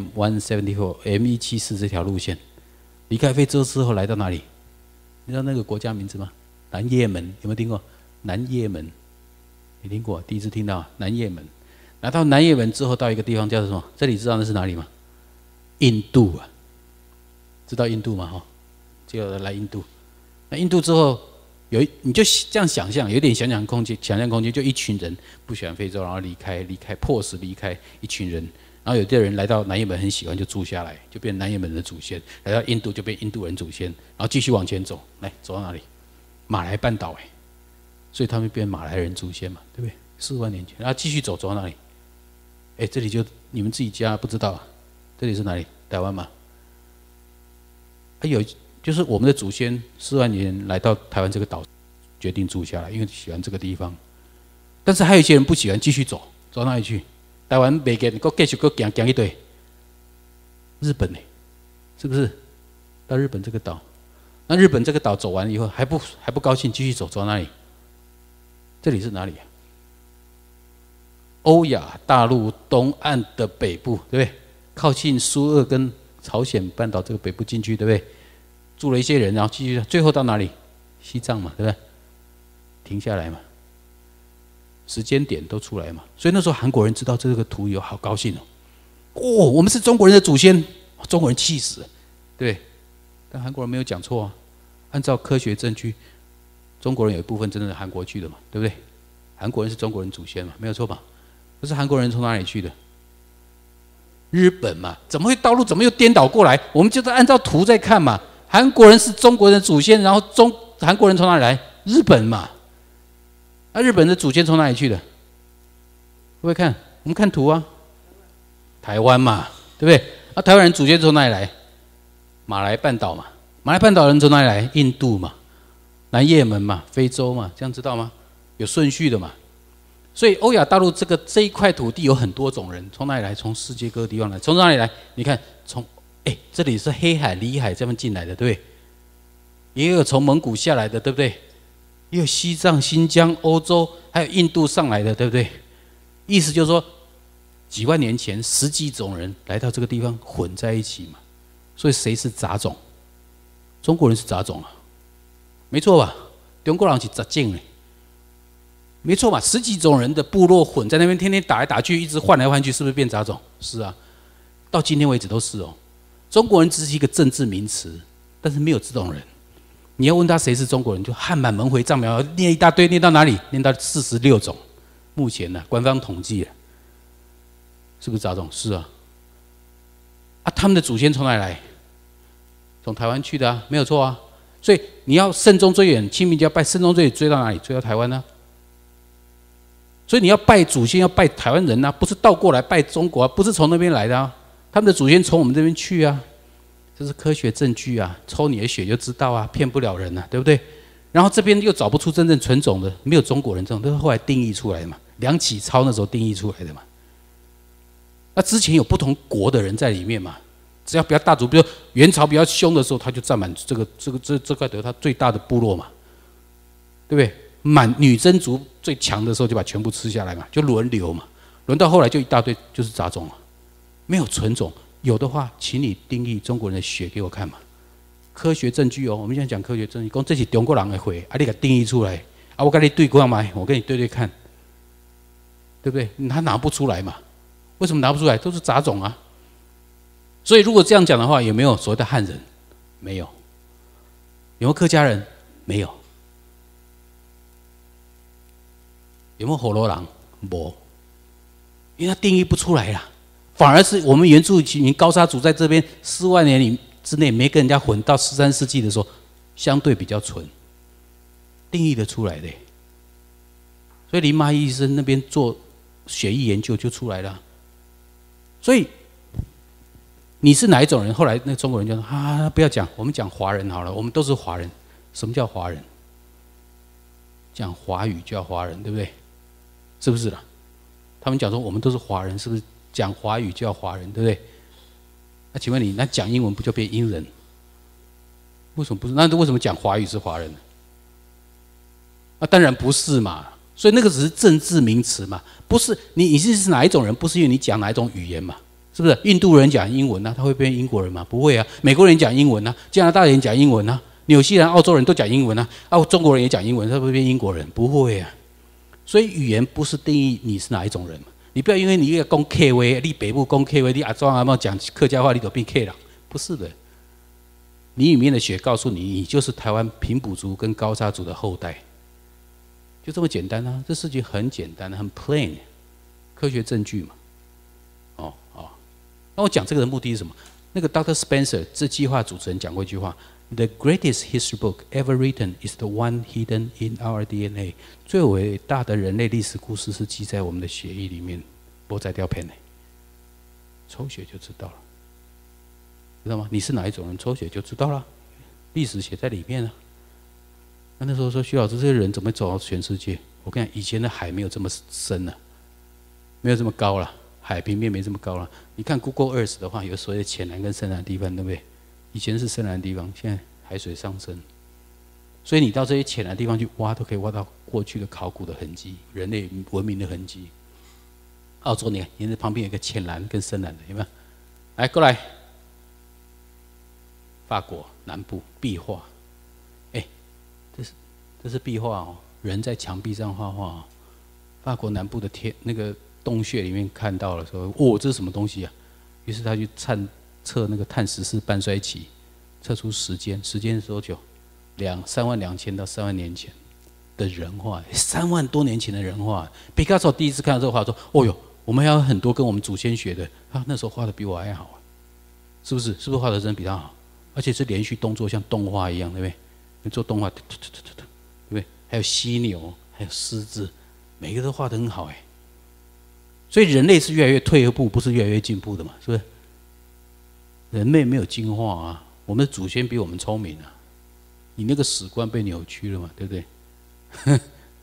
M174 这条路线，离开非洲之后来到哪里？你知道那个国家名字吗？南也门，有没有听过？南也门，没听过，第一次听到南也门。来到南也门之后，到一个地方叫做什么？这里知道那是哪里吗？ 印度啊，知道印度吗？哈，就来印度。那印度之后你就这样想象，有点想象空间，就一群人不喜欢非洲，然后离开，迫使离开一群人。然后有的人来到南也门很喜欢，就住下来，就变南也门的祖先；来到印度就变印度人祖先，然后继续往前走，走到哪里？马来半岛所以他们变马来人祖先嘛，对不对？4万年前，然后继续走到哪里？这里就你们自己家不知道啊，这里是哪里？台湾嘛。就是我们的祖先4万年来到台湾这个岛，决定住下来，因为喜欢这个地方。但是还有一些人不喜欢，继续走到哪里去？台湾没给，继续走一堆。日本呢？是不是？到日本这个岛，那日本这个岛走完以后还不高兴，继续走到哪里？这里是哪里啊？欧亚大陆东岸的北部，对不对？靠近苏俄跟朝鲜半岛这个北部进去，对不对？住了一些人，然后继续，最后到哪里？西藏嘛，对不对？停下来嘛，时间点都出来嘛。所以那时候韩国人知道这个图有好高兴我们是中国人的祖先，中国人气死了，对不对？但韩国人没有讲错啊，按照科学证据，中国人有一部分真的是韩国去的嘛，对不对？韩国人是中国人祖先嘛，没有错吧？可是韩国人从哪里去的？日本嘛，怎么会道路怎么又颠倒过来？我们就是按照图在看嘛。韩国人是中国人的祖先，然后韩国人从哪里来？日本嘛。日本的祖先从哪里去的？会不会看？我们看图啊。台湾嘛，对不对？台湾人祖先从哪里来？马来半岛嘛。马来半岛人从哪里来？印度嘛，南也门嘛，非洲嘛，这样知道吗？有顺序的嘛。所以欧亚大陆这一块土地有很多种人，从哪里来？从世界各个地方来。从哪里来？你看，这里是黑海、里海这样进来的，对不对？也有从蒙古下来的，对不对？也有西藏、新疆、欧洲，还有印度上来的，对不对？意思就是说，几万年前10几种人来到这个地方混在一起嘛。所以谁是杂种？中国人是杂种啊，没错吧？中国人是杂种嘞。没错嘛，10几种人的部落混在那边，天天打来打去，一直换来换去，是不是变杂种？是啊，到今天为止都是哦。中国人只是一个政治名词，但是没有这种人。你要问他谁是中国人，就汉满蒙回藏苗念一大堆，念到哪里？念到46种。目前呢，官方统计了，是不是杂种？是啊。他们的祖先从哪里来？从台湾去的啊，没有错啊。所以你要慎终追远，清明就要拜慎终追远，追到哪里？追到台湾呢？所以你要拜祖先，要拜台湾人啊，不是倒过来拜中国啊，不是从那边来的啊。他们的祖先从我们这边去啊，这是科学证据啊，抽你的血就知道啊，骗不了人啊，对不对？然后这边又找不出真正纯种的，没有中国人这种，都是后来定义出来的嘛，梁启超那时候定义出来的嘛。那之前有不同国的人在里面嘛，只要比较大族，比如元朝比较凶的时候，他就占满这块他最大的部落嘛，对不对？女真族最强的时候就把全部吃下来嘛，就轮流嘛，轮到后来就一大堆就是杂种了。没有纯种，有的话，请你定义中国人的血给我看嘛。科学证据哦，我们现在讲科学证据，讲这是中国人的血，你给定义出来，我跟你对过嘛，我跟你对对看，对不对？他拿不出来嘛？为什么拿不出来？都是杂种啊。所以如果这样讲的话，有没有所谓的汉人？没有。有没有客家人？没有。有没有火罗人？没，因为他定义不出来啦。反而是我们原住民高沙族在这边4万年之内没跟人家混，到13世纪的时候，相对比较纯，定义得出来的。所以林麻医生那边做血液研究就出来了。所以你是哪一种人？后来那中国人就说不要讲，我们讲华人好了，我们都是华人。什么叫华人？讲华语叫华人，对不对？是不是啦？他们讲说我们都是华人，是不是？讲华语叫华人，对不对？那请问你，那讲英文不就变英人？为什么不是？那为什么讲华语是华人呢？当然不是嘛。所以那个只是政治名词嘛，不是你是哪一种人，不是因为你讲哪一种语言嘛，是不是？印度人讲英文啊，他会变英国人吗？不会啊。美国人讲英文啊，加拿大人讲英文啊，纽西兰、澳洲人都讲英文啊，中国人也讲英文，他会变英国人？不会啊。所以语言不是定义你是哪一种人嘛。 你不要因为你要讲客话，你北部讲客话，你阿庄阿茂讲客家话，你就变客人，不是的。你里面的血告诉你，你就是台湾平埔族跟高沙族的后代，就这么简单啊！这事情很简单，很 plain， 科学证据嘛。那我讲这个的目的是什么？那个 Dr. Spencer 这计划主持人讲过一句话 ：“The greatest history book ever written is the one hidden in our DNA。”最伟大的人类历史故事是记在我们的血液里面，不在雕片内，抽血就知道了，知道吗？你是哪一种人，抽血就知道了，历史写在里面啊。那时候说徐老师，这些人怎么走到全世界？我跟你讲，以前的海没有这么深了，没有这么高了。海平面没这么高了，你看 Google Earth 的话，有所谓的浅蓝跟深蓝的地方，对不对？以前是深蓝的地方，现在海水上升，所以你到这些浅蓝的地方去挖，都可以挖到过去的考古的痕迹，人类文明的痕迹。澳洲，你看，沿着旁边有一个浅蓝跟深蓝的，有没有？来，过来，法国南部壁画，这是壁画哦，人在墙壁上画画哦。法国南部的那个洞穴里面看到了，说：“哦，这是什么东西啊？”于是他去测那个碳14半衰期，测出时间是多久？32000到3万年前的人画，3万多年前的人画。毕加索第一次看到这个画，说：“哦哟，我们还有很多跟我们祖先学的。”他那时候画的比我还好啊，是不是？是不是画的真的比他好？而且是连续动作，像动画一样，对不对？你做动画，对不对？还有犀牛，还有狮子，每一个都画得很好哎。所以人类是越来越退步，不是越来越进步的嘛？是不是？人类没有进化啊，我们的祖先比我们聪明啊。你那个史观被扭曲了嘛？对不对？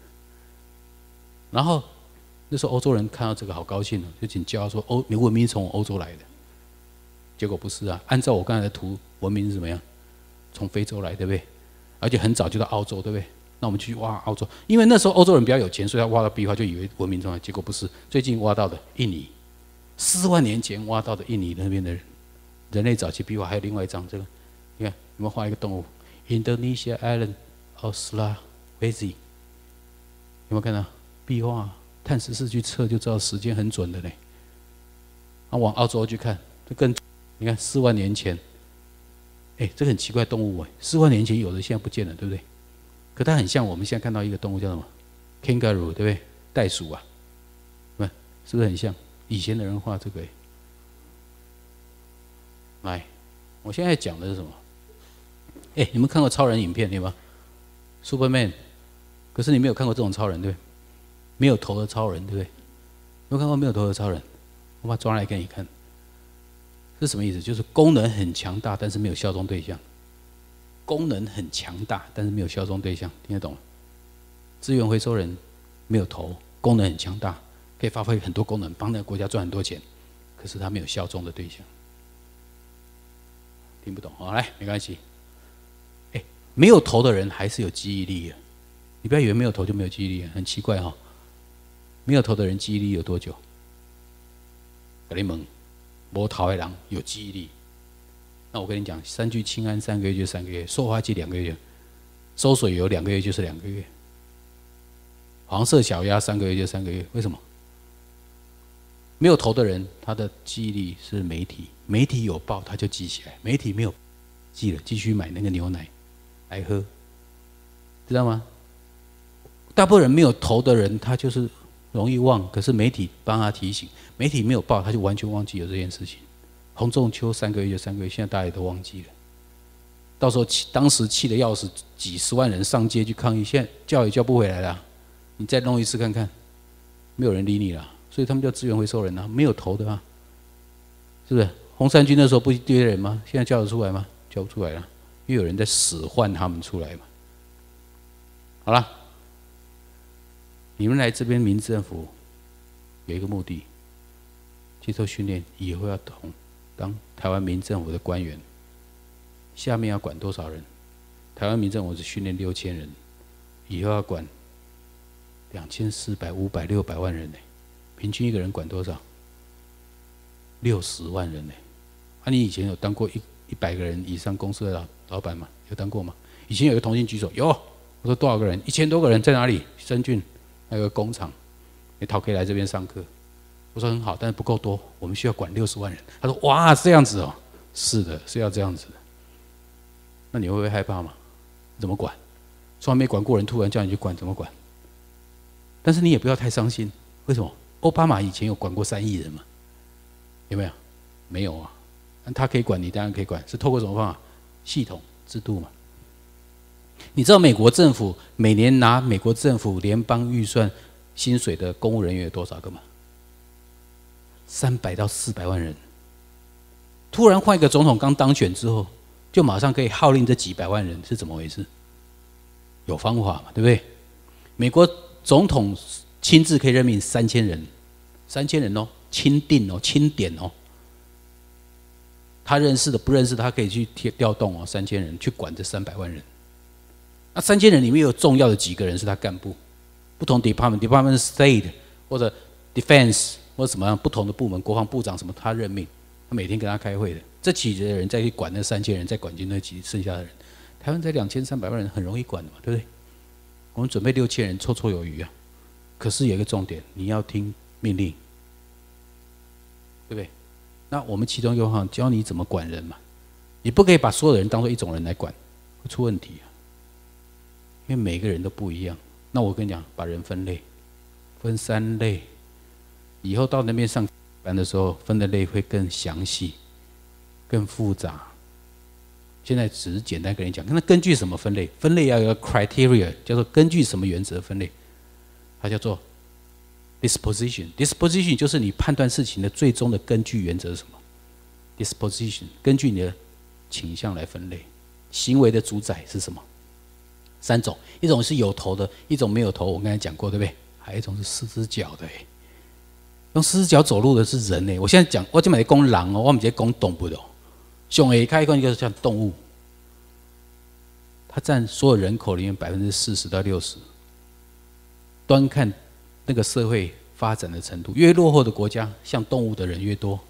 然后那时候欧洲人看到这个好高兴哦，就请教说：“你文明从欧洲来的？”结果不是啊，按照我刚才的图，文明是怎么样？从非洲来，对不对？而且很早就到澳洲，对不对？那我们去挖澳洲，因为那时候欧洲人比较有钱，所以他挖到壁画就以为文明中来，结果不是。最近挖到的印尼，4万年前挖到的印尼那边的人类早期壁画，还有另外一张这个，你看有没有画一个动物 ？Indonesia Island of Sulawesi， 有没有看到壁画？碳14去测就知道时间很准的嘞。往澳洲去看，这更你看4万年前，这个很奇怪的动物4万年前有的，现在不见了，对不对？可它很像我们现在看到一个动物叫什么 ？kangaroo， 对不对？袋鼠啊，是不是很像？以前的人画这个来，我现在讲的是什么？你们看过超人影片对吗 ？Superman， 可是你没有看过这种超人对不对？没有头的超人对不对？有看过没有头的超人？我把它抓来给你看，是什么意思？就是功能很强大，但是没有效忠对象。功能很强大，但是没有效忠对象，听得懂吗？资源回收人没有头，功能很强大，可以发挥很多功能，帮那个国家赚很多钱，可是他没有效忠的对象。听不懂好，来，没关系。没有头的人还是有记忆力的，你不要以为没有头就没有记忆力，很奇怪哈。没有头的人记忆力有多久？给你问，没头的人有记忆力。那我跟你讲，3聚氰胺3个月就3个月，塑化剂2个月，收水油2个月就是2个月，黄色小鸭3个月就3个月。为什么？没有头的人，他的记忆力是媒体，媒体有报他就记起来，媒体没有记了，继续买那个牛奶来喝，知道吗？大部分人没有头的人，他就是容易忘，可是媒体帮他提醒，媒体没有报，他就完全忘记有这件事情。洪仲丘3个月就3个月，现在大家也都忘记了。到时候当时气得要死，几10万人上街去抗议，现在叫也叫不回来了。你再弄一次看看，没有人理你了。所以他们叫资源回收人啊，没有头的啊，是不是？红衫军那时候不一堆人吗？现在叫得出来吗？叫不出来了，因为有人在使唤他们出来嘛。好了，你们来这边民政府有一个目的，接受训练，以后要当台湾民政府的官员，下面要管多少人？台湾民政府只训练6000人，以后要管2400、500、600万人呢。平均一个人管多少？60万人呢。你以前有当过100个人以上公司的老板吗？有当过吗？以前有一个同性举手，有。我说多少个人？1000多个人在哪里？深圳那个工厂，你逃可以来这边上课。 我说很好，但是不够多，我们需要管60万人。他说哇，这样子哦，是的，是要这样子的。那你会不会害怕吗？怎么管？从来没管过人，突然叫你去管，怎么管？但是你也不要太伤心，为什么？奥巴马以前有管过3亿人嘛？有没有？没有啊。他可以管，你当然可以管，是透过什么方法？系统制度嘛。你知道美国政府每年拿美国政府联邦预算薪水的公务人员有多少个吗？300到400万人。突然换一个总统刚当选之后，就马上可以号令这几百万人，是怎么回事？有方法嘛，对不对？美国总统亲自可以任命3000人，3000人哦，钦定哦，钦点哦。他认识的不认识的，他可以去调动哦，3000人去管这300万人。那3000人里面有重要的几个人是他干部，不同 department state 或者 defense 或者什么样不同的部门，国防部长什么他任命，他每天跟他开会的。这几个人再去管那3000人，再管进那剩下的人。台湾才2300万人，很容易管的嘛，对不对？我们准备6000人，绰绰有余啊。可是有一个重点，你要听命令，对不对？那我们其中一个方法教你怎么管人嘛，你不可以把所有的人当作一种人来管，会出问题啊。因为每个人都不一样。那我跟你讲，把人分类，分3类，以后到那边上班的时候，分的类会更详细、更复杂。现在只是简单跟你讲，那根据什么分类？分类要有个 criteria， 叫做根据什么原则分类？它叫做 disposition。disposition 就是你判断事情的最终的根据原则是什么 ？disposition 根据你的倾向来分类。行为的主宰是什么？3种，一种是有头的，一种没有头，我刚才讲过，对不对？还有一种是4只脚的，用4只脚走路的是人。我现在讲，我今在讲人哦，我不是讲动物的哦。上下开一个就是像动物，它占所有人口里面40%到60%。端看那个社会发展的程度，越落后的国家，像动物的人越多，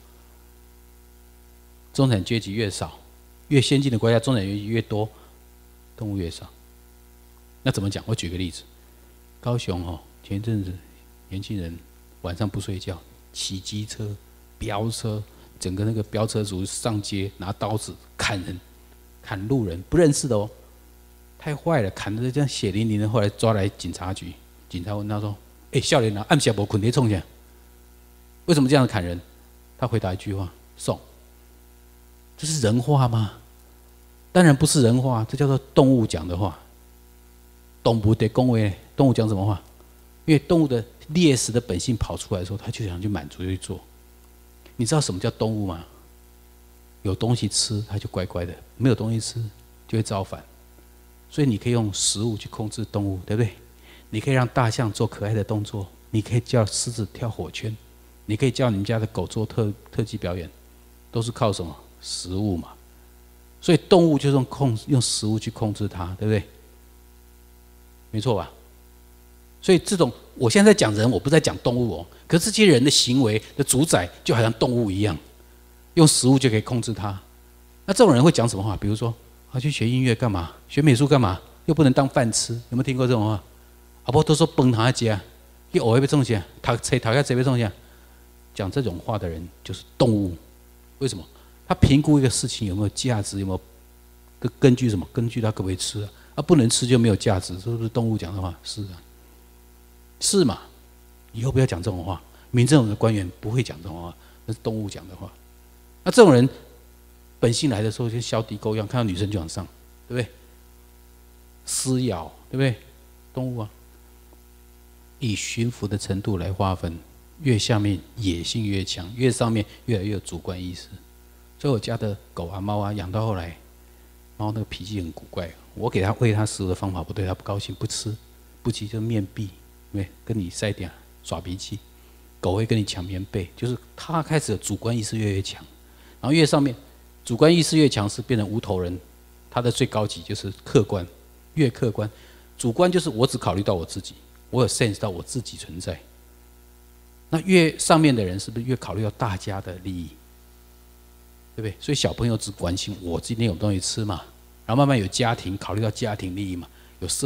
中产阶级越少；越先进的国家，中产阶级越多，动物越少。那怎么讲？我举个例子，高雄前一阵子年轻人晚上不睡觉，骑机车、飙车，整个那个飙车族上街拿刀子砍人、砍路人，不认识的哦，太坏了，砍得这样血淋淋的。后来抓来警察局，警察问他说：“少年啊，暗时没困在创啥？为什么这样砍人？”他回答一句话：“送。”这是人话吗？当然不是人话，这叫做动物讲的话。动物得恭维，动物讲什么话？因为动物的猎食的本性跑出来的时候，它就想去满足去做。你知道什么叫动物吗？有东西吃，它就乖乖的；没有东西吃，就会造反。所以你可以用食物去控制动物，对不对？你可以让大象做可爱的动作，你可以叫狮子跳火圈，你可以叫你们家的狗做特技表演，都是靠什么？食物嘛。所以动物就是用食物去控制它，对不对？没错吧？所以这种我现在在讲人，我不是在讲动物哦。可是这些人的行为的主宰就好像动物一样，用食物就可以控制它。那这种人会讲什么话？比如说，去学音乐干嘛？学美术干嘛？又不能当饭吃，有没有听过这种话？不都说崩他家，你偶尔被种下，讨厌谁被种下？讲这种话的人就是动物。为什么？他评估一个事情有没有价值，有没有根据什么？根据他可不可以吃啊？不能吃就没有价值，是不是动物讲的话？是啊，是嘛？以后不要讲这种话。民政府的官员不会讲这种话，那是动物讲的话。那这种人本性来的时候，就小地沟一样，看到女生就想上，对不对？撕咬，对不对？动物啊，以驯服的程度来划分，越下面野性越强，越上面越来越有主观意识。所以我家的狗啊、猫啊，养到后来，猫那个脾气很古怪。我给它喂它食物的方法不对，它不高兴，不吃，不急就面壁，对，跟你塞点耍脾气。狗会跟你抢棉被，就是它开始主观意识越来越强，然后越上面主观意识越强是变成无头人，它的最高级就是客观，越客观，主观就是我只考虑到我自己，我有 sense 到我自己存在。那越上面的人是不是越考虑到大家的利益？对不对？所以小朋友只关心我今天有东西吃嘛，然后慢慢有家庭，考虑到家庭利益嘛，有社会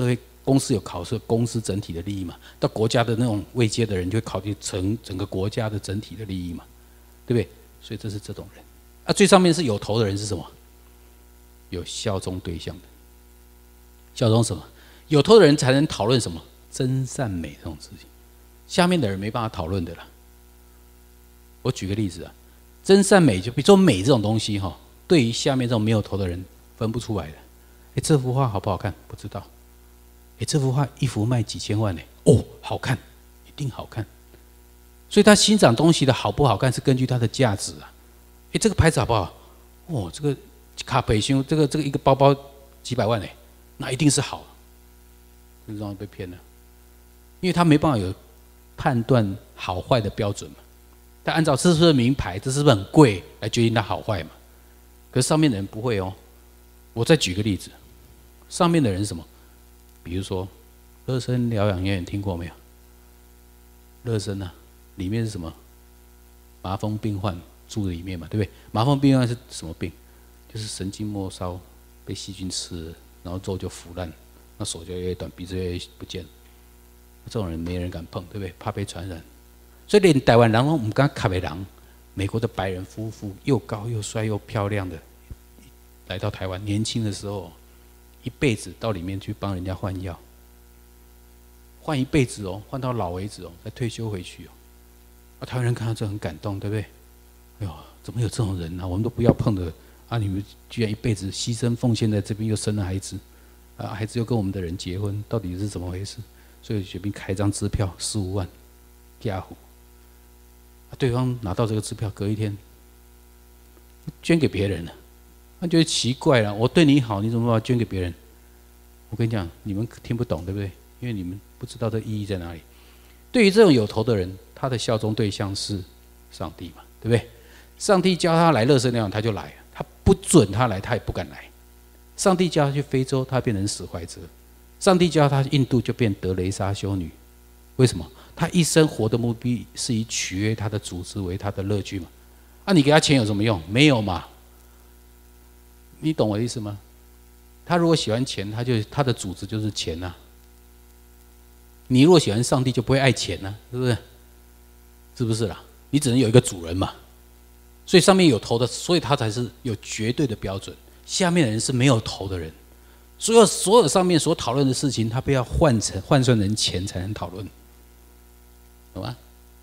公司有考虑公司整体的利益嘛，到国家的那种位阶的人就会考虑整个国家的整体的利益嘛，对不对？所以这是这种人。啊，最上面是有头的人是什么？有效忠对象的。效忠什么？有头的人才能讨论什么真善美这种事情，下面的人没办法讨论的啦。我举个例子啊，真善美就比如说美这种东西哈，对于下面这种没有头的人分不出来的。哎，这幅画好不好看？不知道。哎，这幅画一幅卖几千万呢？哦，好看，一定好看。所以他欣赏东西的好不好看是根据它的价值啊。哎，这个牌子好不好？哦，这个卡北修，这个一个包包几百万呢，那一定是好。就容易被骗了，因为他没办法有判断好坏的标准嘛。他按照这是不是名牌，这是不是很贵来决定它好坏嘛？可是上面的人不会哦。我再举个例子，上面的人是什么？比如说乐生疗养院，听过没有？乐生啊，里面是什么？麻风病患住里面嘛，对不对？麻风病患是什么病？就是神经末梢被细菌吃了，然后之后就腐烂，那手就越来越短，鼻子越来越不见。这种人没人敢碰，对不对？怕被传染。所以连台湾人，我们刚卡北人，美国的白人夫妇又高又帅又漂亮的，来到台湾，年轻的时候，一辈子到里面去帮人家换药，换一辈子哦，换到老为止哦，再退休回去哦。啊，台湾人看到这很感动，对不对？哎呦，怎么有这种人啊？我们都不要碰的啊！你们居然一辈子牺牲奉献在这边，又生了孩子，啊，孩子又跟我们的人结婚，到底是怎么回事？所以决定开一张支票15万，家伙。对方拿到这个支票，隔一天捐给别人了，那就奇怪了。我对你好，你怎么把它捐给别人？我跟你讲，你们听不懂，对不对？因为你们不知道这意义在哪里。对于这种有头的人，他的效忠对象是上帝嘛，对不对？上帝叫他来乐生疗养，他就来；他不准他来，他也不敢来。上帝叫他去非洲，他变成史怀哲；上帝叫他去印度，就变德雷莎修女。为什么？他一生活的目的是以取悦他的组织为他的乐趣嘛？啊，你给他钱有什么用？没有嘛？你懂我的意思吗？他如果喜欢钱，他的组织就是钱啊。你如果喜欢上帝，就不会爱钱啊，是不是？是不是啦？你只能有一个主人嘛。所以上面有头的，所以他才是有绝对的标准。下面的人是没有头的人，所有上面所讨论的事情，他不要换算成钱才能讨论。懂吗？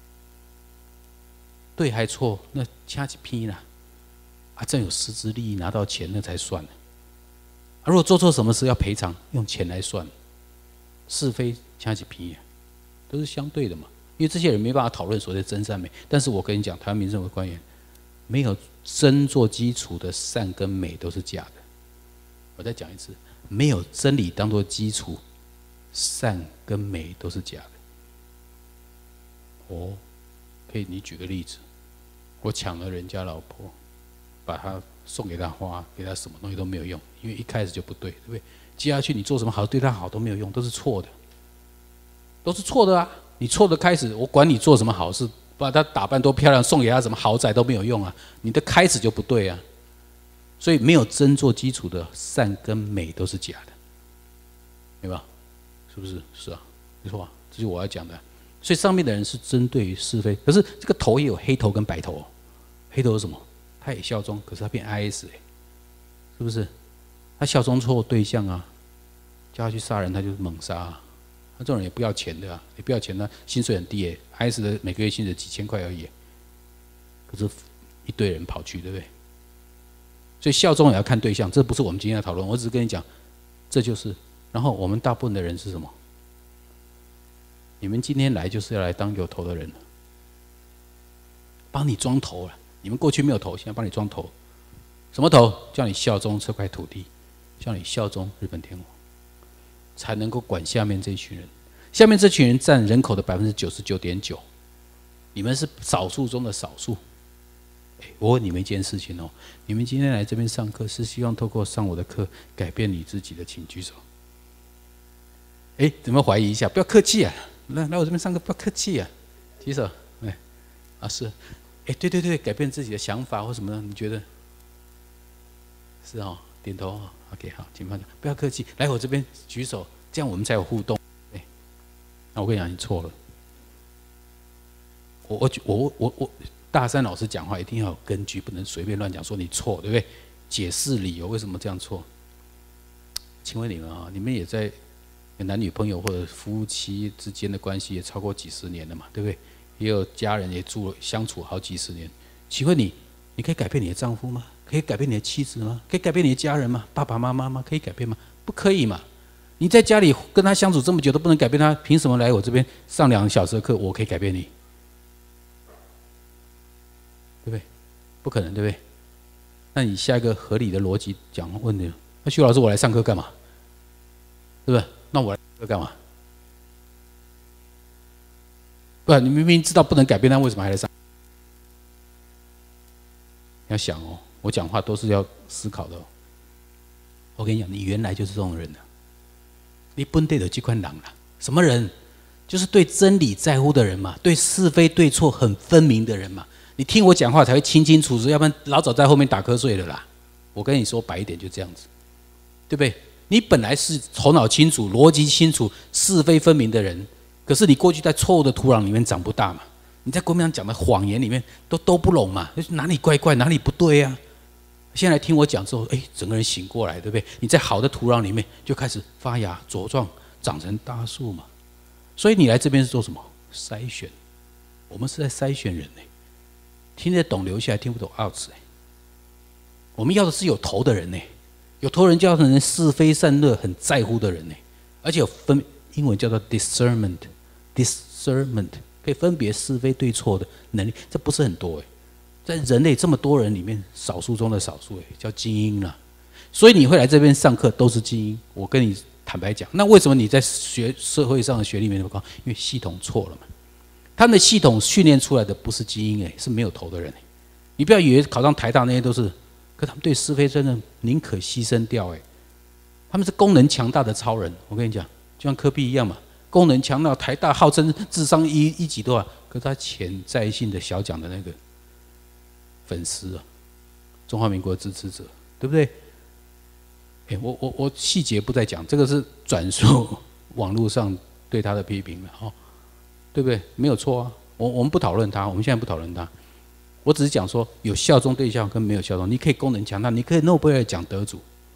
对还错，那掐几批啦？啊，真有实质利益拿到钱，那才算。啊，如果做错什么事要赔偿，用钱来算，是非掐几批，都是相对的嘛。因为这些人没办法讨论所谓的真善美。但是我跟你讲，台湾民政府官员没有真做基础的善跟美都是假的。我再讲一次，没有真理当作基础，善跟美都是假的。哦，可以，你举个例子，我抢了人家老婆，把她送给她花，给她什么东西都没有用，因为一开始就不对，对不对？接下去你做什么好，对她好都没有用，都是错的，都是错的啊！你错的开始，我管你做什么好事，把她打扮多漂亮，送给她什么豪宅都没有用啊！你的开始就不对啊！所以没有真做基础的善跟美都是假的，明白？是不是？是啊，没错啊，这是我要讲的。所以上面的人是针对于是非，可是这个头也有黑头跟白头。黑头是什么？他也效忠，可是他变 IS 是不是？他效忠错对象啊，叫他去杀人，他就猛杀啊。他这种人也不要钱的啊，也不要钱呢，薪水很低IS 的每个月薪水几千块而已，可是一堆人跑去，对不对？所以效忠也要看对象，这不是我们今天的讨论，我只是跟你讲，这就是。然后我们大部分的人是什么？你们今天来就是要来当有头的人，帮你装头了。你们过去没有头，现在帮你装头。什么头？叫你效忠这块土地，叫你效忠日本天皇，才能够管下面这一群人。下面这群人占人口的99.9%，你们是少数中的少数。我问你们一件事情哦，你们今天来这边上课，是希望透过上我的课改变你自己的，请举手。怎么怀疑一下？不要客气啊！来我这边上课不要客气啊！举手。是。对对对，改变自己的想法或什么呢？你觉得？是哦，点头。OK， 好，请放下，不要客气。来我这边举手， 这样我们才有互动。那我跟你讲，你错了。我大三老师讲话一定要有根据，不能随便乱讲，说你错，对不对？解释理由为什么这样错。请问你们啊，你们也在男女朋友或者夫妻之间的关系也超过几十年了嘛，对不对？也有家人也相处好几十年。请问你可以改变你的丈夫吗？可以改变你的妻子吗？可以改变你的家人吗？爸爸妈妈吗？可以改变吗？不可以嘛！你在家里跟他相处这么久都不能改变他，凭什么来我这边上2个小时的课，我可以改变你？对不对？不可能，对不对？那你下一个合理的逻辑问你，那徐老师，我来上课干嘛？对不对？那我来上课干嘛？不然你明明知道不能改变他，为什么还来上？要想哦，我讲话都是要思考的哦。我跟你讲，你原来就是这种人啊，你本地的这款人啦。什么人？就是对真理在乎的人嘛，对是非对错很分明的人嘛。你听我讲话才会清清楚楚，要不然老早在后面打瞌睡了啦。我跟你说白一点，就这样子，对不对？你本来是头脑清楚、逻辑清楚、是非分明的人，可是你过去在错误的土壤里面长不大嘛。你在国民党讲的谎言里面都不拢嘛，哪里怪怪，哪里不对啊？现在来听我讲之后，整个人醒过来，对不对？你在好的土壤里面就开始发芽、茁壮，长成大树嘛。所以你来这边是做什么？筛选。我们是在筛选人呢，听得懂留下来，听不懂 out 哎。我们要的是有头的人呢，有头人叫人是非善恶很在乎的人呢，而且有英文叫做 discernment， 可以分别是非对错的能力，这不是很多哎。在人类这么多人里面，少数中的少数，叫精英啦。所以你会来这边上课都是精英。我跟你坦白讲，那为什么你在社会上的学历没那么高？因为系统错了嘛。他们的系统训练出来的不是精英是没有头的人你不要以为考上台大那些都是，可他们对是非真的宁可牺牲掉他们是功能强大的超人。我跟你讲，就像科比一样嘛，功能强大，台大号称智商一级多少，可是他潜在性的小奖的那个粉丝中华民国支持者，对不对？我细节不再讲，这个是转述网络上对他的批评了对不对？没有错啊，我们不讨论他，我们现在不讨论他，我只是讲说有效忠对象跟没有效忠，你可以功能强大，你可以诺贝尔奖得主，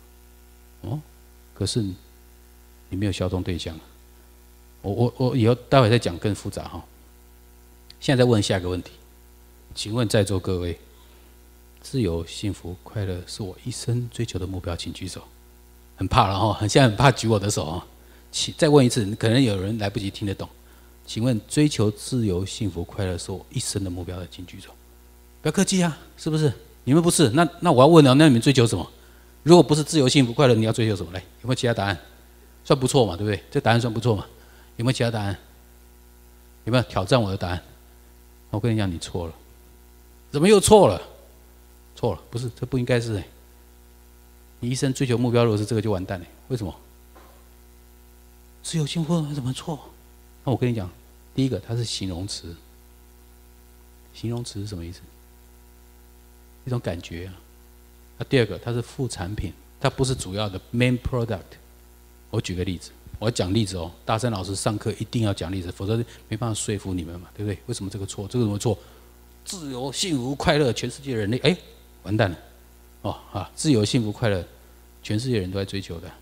可是你没有效忠对象。我以后待会再讲更复杂现在再问下一个问题，请问在座各位，自由、幸福、快乐是我一生追求的目标，请举手。很怕了现在很怕举我的手再问一次，可能有人来不及听得懂。请问追求自由、幸福、快乐是我一生的目标的，请举手。不要客气啊，是不是？你们不是，那我要问了，那你们追求什么？如果不是自由、幸福、快乐，你要追求什么？来，有没有其他答案？算不错嘛，对不对？这答案算不错嘛？有没有其他答案？有没有挑战我的答案？我跟你讲，你错了。怎么又错了？错了，不是，这不应该是你一生追求目标，如果是这个就完蛋为什么？自由幸福怎么错？那我跟你讲，第一个它是形容词，形容词是什么意思？一种感觉那第二个它是副产品，它不是主要的 main product。我举个例子，我要讲例子大山老师上课一定要讲例子，否则没办法说服你们嘛，对不对？为什么这个错？这个怎么错？自由、幸福、快乐，全世界人类，完蛋了自由、幸福、快乐，全世界人都在追求的。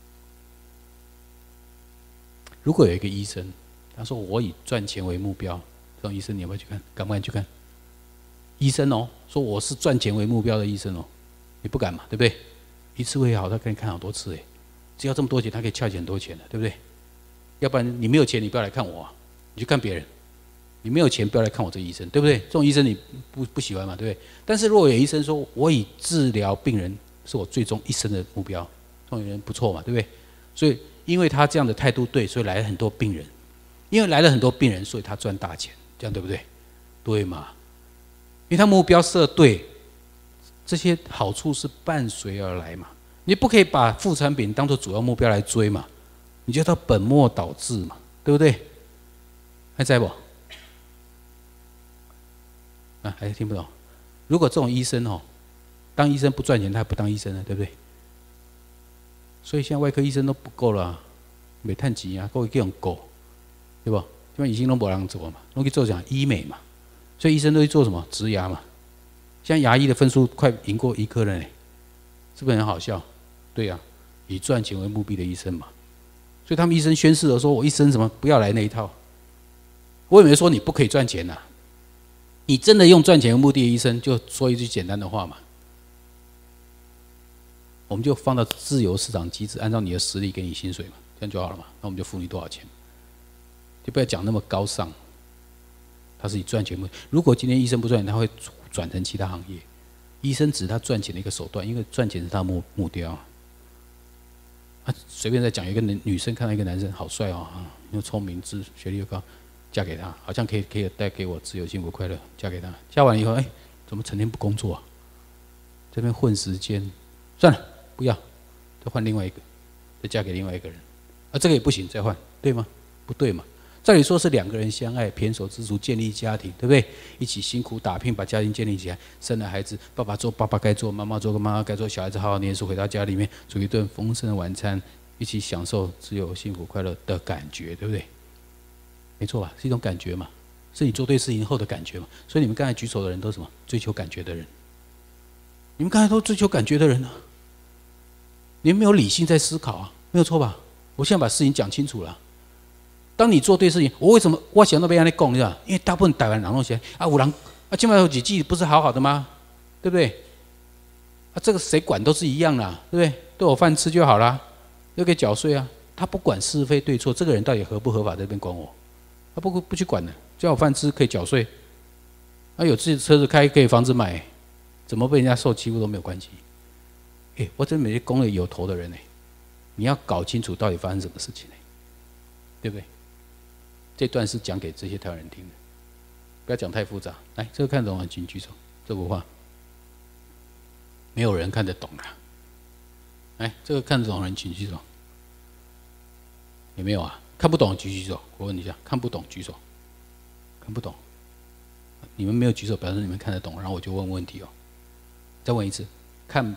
如果有一个医生，他说我以赚钱为目标，这种医生你要不要去看？敢不敢去看？医生说我是赚钱为目标的医生你不敢嘛，对不对？一次会好，他可以看好多次只要这么多钱，他可以charge很多钱的，对不对？要不然你没有钱，你不要来看我你去看别人。你没有钱，不要来看我这个医生，对不对？这种医生你不喜欢嘛，对不对？但是如果有医生说我以治疗病人是我最终一生的目标，这种人不错嘛，对不对？所以因为他这样的态度对，所以来了很多病人，因为来了很多病人，所以他赚大钱，这样对不对？对嘛？因为他目标设对，这些好处是伴随而来嘛。你不可以把副产品当作主要目标来追嘛，你就到本末倒置嘛，对不对？还在不？还是听不懂。如果这种医生当医生不赚钱，他还不当医生了，对不对？所以现在外科医生都不够了袂趁钱啊，各位叫人告，对不？因为医生拢无人做嘛，拢去做讲医美嘛，所以医生都去做什么植牙嘛。现在牙医的分数快赢过医科了呢，是不是很好笑？对呀、以赚钱为目的的医生嘛。所以他们医生宣誓了说，我一生什么不要来那一套。我也没说你不可以赚钱呐、你真的用赚钱为目的的医生，就说一句简单的话嘛，我们就放到自由市场机制，按照你的实力给你薪水嘛，这样就好了嘛。那我们就付你多少钱，就不要讲那么高尚。他是以赚钱目的。如果今天医生不赚钱，他会转成其他行业。医生只是他赚钱的一个手段，因为赚钱是他的目标啊。随便再讲，有一个女生看到一个男生好帅哦，又聪明，学历又高，嫁给他，好像可以带给我自由、幸福、快乐，嫁给他。嫁完以后，怎么成天不工作啊？这边混时间，算了，不要，再换另外一个，再嫁给另外一个人，这个也不行，再换，对吗？不对嘛？照理说是两个人相爱，胼手胝足建立家庭，对不对？一起辛苦打拼，把家庭建立起来，生了孩子，爸爸做爸爸该做，妈妈做妈妈该做，小孩子好好念书，回到家里面煮一顿丰盛的晚餐，一起享受自由、幸福、快乐的感觉，对不对？没错吧？是一种感觉嘛，是你做对事情后的感觉嘛。所以你们刚才举手的人都是什么？追求感觉的人。你们刚才都追求感觉的人啊，你们没有理性在思考啊，没有错吧？我现在把事情讲清楚了。当你做对事情，我为什么我想到被人家讲，你知道？因为大部分台湾人都说有人今晚有几季不是好好的吗？对不对？这个谁管都是一样啦，对不对？都有饭吃就好啦，又可以缴税啊。他不管是非对错，这个人到底合不合法，这边管我，他不去管的，只要有饭吃可以缴税，有自己的车子开可以房子买，怎么被人家受欺负都没有关系。我真每天攻了有头的人你要搞清楚到底发生什么事情对不对？这段是讲给这些台湾人听的，不要讲太复杂。来，这个看得懂的请举手。这幅画没有人看得懂啊。来，这个看得懂的人请举手。有没有啊？看不懂举手。我问你一下，看不懂举手。看不懂，你们没有举手，表示你们看得懂。然后我就问问题再问一次，看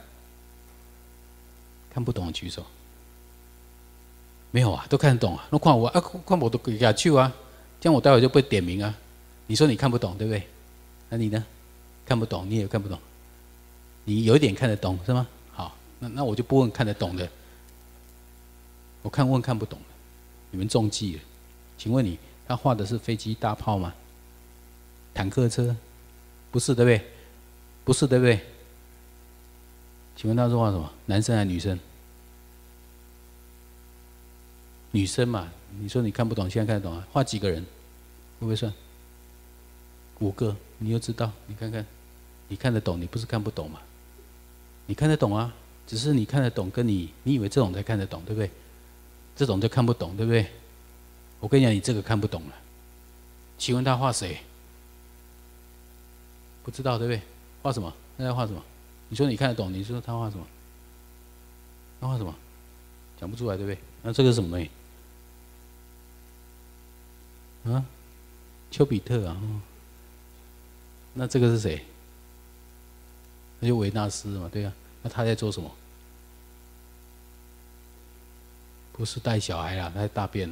不懂的举手。没有啊，都看得懂啊。那看我看我都给他去啊，这样我待会就不会点名啊。你说你看不懂，对不对？那你呢？看不懂，你也看不懂。你有一点看得懂是吗？好，那我就不问看得懂的，我问看不懂的。你们中计了。请问你，他画的是飞机、大炮吗？坦克车？不是，对不对？不是，对不对？请问他是画什么？男生还是女生？女生嘛，你说你看不懂，现在看得懂啊？画几个人？会不会算？5个，你又知道？你看看，你看得懂，你不是看不懂嘛？你看得懂啊，只是你看得懂，跟你以为这种才看得懂，对不对？这种就看不懂，对不对？我跟你讲，你这个看不懂了。请问他画谁？不知道，对不对？画什么？他在画什么？你说你看得懂，你说他画什么？他画什么？讲不出来，对不对？那这个是什么东西？丘比特啊。那这个是谁？那就维纳斯嘛，对啊。那他在做什么？不是带小孩啦，他在大便了。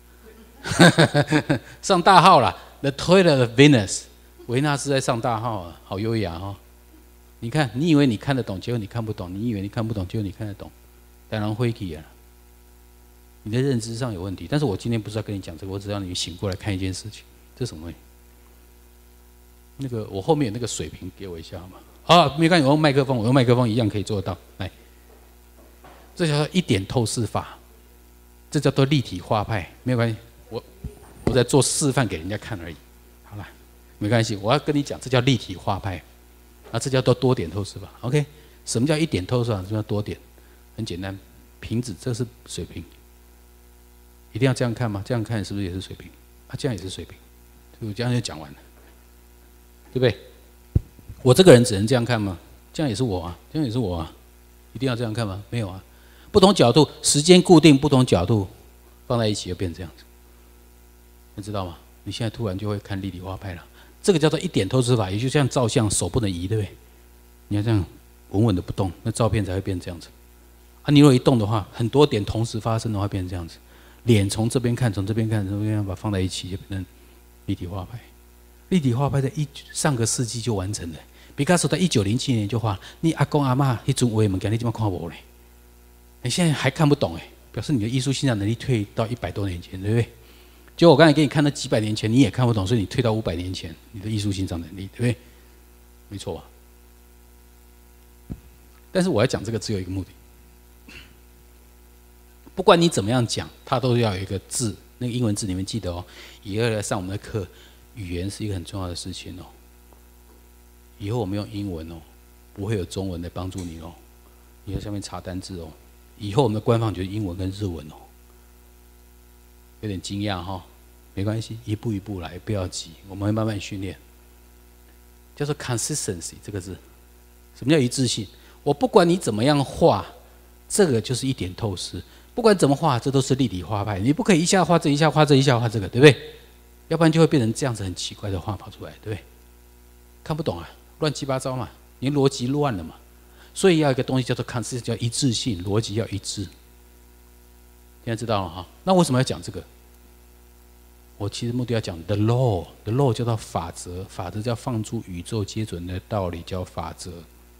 上大号啦 ，The Toilet of Venus， 维纳斯在上大号啊，好优雅哦。你看，你以为你看得懂，结果你看不懂；你以为你看不懂，结果你看得懂。当然会去啊，你的认知上有问题。但是我今天不是要跟你讲这个，我只要你醒过来看一件事情，这是什么东西？那个我后面有那个水瓶，给我一下好吗？没关系，我用麦克风一样可以做得到。来，这叫做一点透视法，这叫做立体画派，没有关系。我在做示范给人家看而已。好了，没关系，我要跟你讲，这叫立体画派，这叫做多点透视法。OK， 什么叫一点透视法？什么叫多点？很简单，瓶子这是水瓶，一定要这样看吗？这样看是不是也是水瓶？这样也是水瓶，我这样就讲完了，对不对？我这个人只能这样看吗？这样也是我啊，这样也是我啊，一定要这样看吗？没有啊，不同角度，时间固定，不同角度放在一起就变成这样子，你知道吗？你现在突然就会看立体画派了，这个叫做一点透视法，也就像照相，手不能移，对不对？你要这样稳稳的不动，那照片才会变这样子。你如果一动的话，很多点同时发生的话，变成这样子。 脸从这边看，从这边看，从这边看，把它放在一起，就变成立体画派。立体画派在上个世纪就完成了，毕加索在1907年就画。你阿公阿嬷那阵画的物件，你怎么看无呢？你现在还看不懂表示你的艺术欣赏能力退到100多年前，对不对？就我刚才给你看那几百年前，你也看不懂，所以你退到500年前，你的艺术欣赏能力，对不对？没错吧？但是我要讲这个只有一个目的，不管你怎么样讲，它都要有一个字，那个英文字你们记得哦。以后来上我们的课，语言是一个很重要的事情哦。以后我们用英文哦，不会有中文来帮助你哦。你在下面查单字哦。以后我们的官方就是英文跟日文哦。有点惊讶哈，没关系，一步一步来，不要急，我们会慢慢训练。叫做 consistency 这个字，什么叫一致性？我不管你怎么样画，这个就是一点透视。不管怎么画，这都是立体画派。你不可以一下画这一下画这一下画这个，对不对？要不然就会变成这样子很奇怪的画跑出来，对不对？看不懂啊，乱七八糟嘛，你逻辑乱了嘛。所以要有一个东西叫做 consistency， 叫一致性，逻辑要一致。现在知道了哈？那为什么要讲这个？我其实目的要讲 the law，the law 叫做法则，法则叫放诸宇宙皆准的道理，叫法则。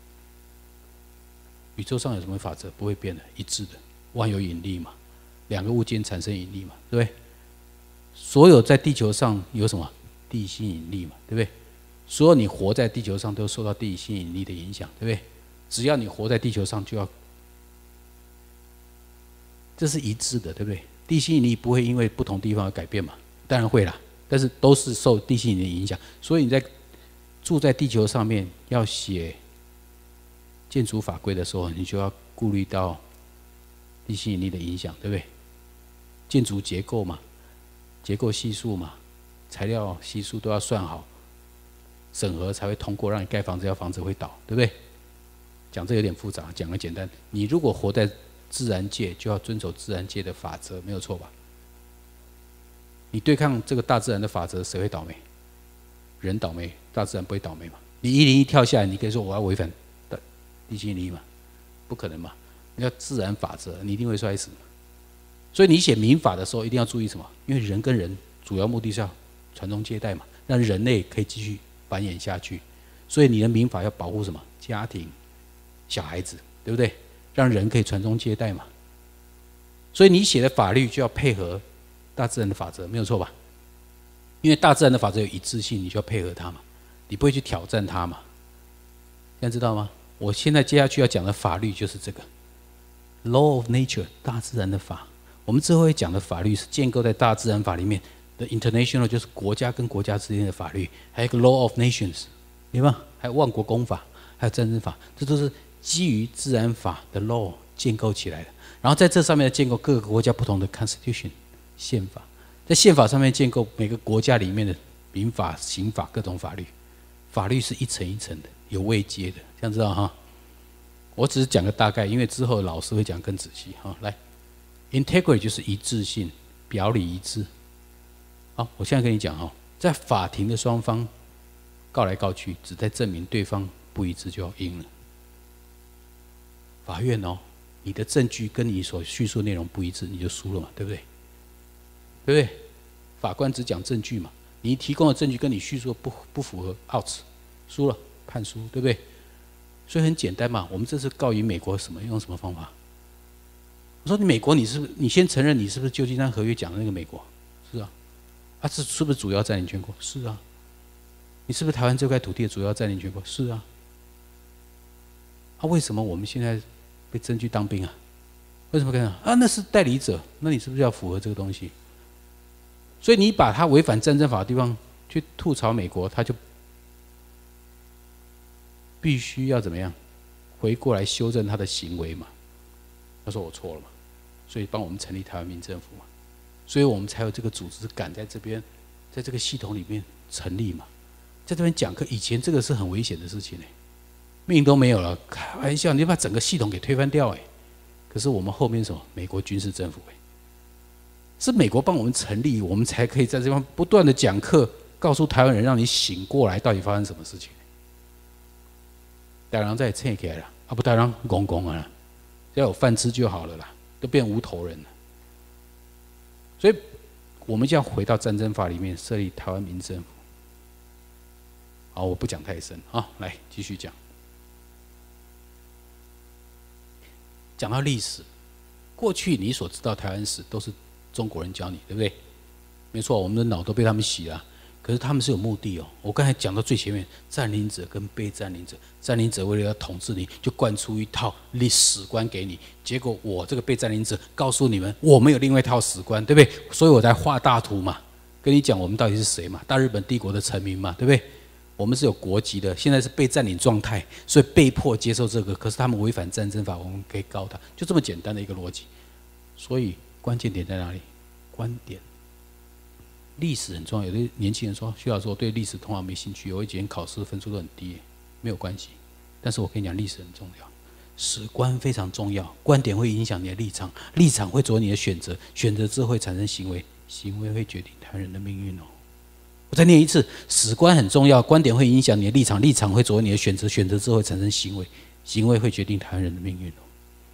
宇宙上有什么法则不会变的，一致的？万有引力嘛，两个物件产生引力嘛，对不对？所有在地球上有什么地心引力嘛，对不对？所有你活在地球上都受到地心引力的影响，对不对？只要你活在地球上，就要这是一致的，对不对？地心引力不会因为不同地方而改变嘛，当然会啦，但是都是受地心引力的影响。所以你在住在地球上面要写建筑法规的时候，你就要顾虑到地心引力的影响，对不对？建筑结构嘛，结构系数嘛，材料系数都要算好，审核才会通过，让你盖房子，要房子会倒，对不对？讲这有点复杂，讲个简单。你如果活在自然界，就要遵守自然界的法则，没有错吧？你对抗这个大自然的法则，谁会倒霉？人倒霉，大自然不会倒霉嘛？你101跳下来，你可以说我要违反地心引力嘛？不可能嘛？你要自然法则，你一定会摔死。所以你写民法的时候，一定要注意什么？因为人跟人主要目的是要传宗接代嘛，让人类可以继续繁衍下去。所以你的民法要保护什么？家庭、小孩子，对不对？让人可以传宗接代嘛。所以你写的法律就要配合大自然的法则，没有错吧？因为大自然的法则有一致性，你就要配合它嘛，你不会去挑战它嘛。现在知道吗？我现在接下去要讲的法律就是这个 law of nature， 大自然的法。我们之后会讲的法律是建构在大自然法里面的 international， 就是国家跟国家之间的法律，还有一个 law of nations， 有没有？还有万国公法，还有战争法，这都是基于自然法的 law 建构起来的。然后在这上面建构各个国家不同的 constitution 宪法，在宪法上面建构每个国家里面的民法、刑法各种法律。法律是一层一层的，有位阶的，这样知道哈？我只是讲个大概，因为之后老师会讲更仔细哈。来 ，integrity 就是一致性，表里一致。好，我现在跟你讲哈，在法庭的双方告来告去，只在证明对方不一致就要赢了。法院哦，你的证据跟你所叙述内容不一致，你就输了嘛，对不对？对不对？法官只讲证据嘛，你提供的证据跟你叙述不符合 ，out， 输了，判输，对不对？所以很简单嘛，我们这次告赢美国什么？用什么方法？我说你美国，你是不是你先承认你是不是旧金山合约讲的那个美国？是啊，啊，这是不是主要占领权国？是啊，你是不是台湾这块土地的主要占领权国？是啊。啊，为什么我们现在被征去当兵啊？为什么跟啊？那是代理者，那你是不是要符合这个东西？所以你把他违反战争法的地方去吐槽美国，他就必须要怎么样？回过来修正他的行为嘛。他说我错了嘛，所以帮我们成立台湾民政府嘛，所以我们才有这个组织敢在这边，在这个系统里面成立嘛，在这边讲课。以前这个是很危险的事情呢，命都没有了，开玩笑，你把整个系统给推翻掉哎。可是我们后面什么？美国军事政府哎。是美国帮我们成立，我们才可以在这方不断的讲课，告诉台湾人，让你醒过来，到底发生什么事情。台湾再撑起来了，啊不，台湾公公啊，只要有饭吃就好了啦，都变无头人了。 所以我们就要回到战争法里面设立台湾民政府。好，我不讲太深啊，来继续讲。讲到历史，过去你所知道台湾史都是中国人教你，对不对？没错，我们的脑都被他们洗了。可是他们是有目的哦。我刚才讲到最前面，占领者跟被占领者，占领者为了要统治你，就灌出一套历史观给你。结果我这个被占领者告诉你们，我们有另外一套史观，对不对？所以我才画大图嘛，跟你讲我们到底是谁嘛，大日本帝国的臣民嘛，对不对？我们是有国籍的，现在是被占领状态，所以被迫接受这个。可是他们违反战争法，我们可以告他，就这么简单的一个逻辑。所以关键点在哪里？观点。历史很重要。有的年轻人说：“徐老师，我对历史通常没兴趣，我以前考试分数都很低。”没有关系，但是我跟你讲，历史很重要，史观非常重要。观点会影响你的立场，立场会左右你的选择，选择之后会产生行为，行为会决定台湾人的命运哦。我再念一次，史观很重要，观点会影响你的立场，立场会左右你的选择，选择之后会产生行为，行为会决定台湾人的命运哦。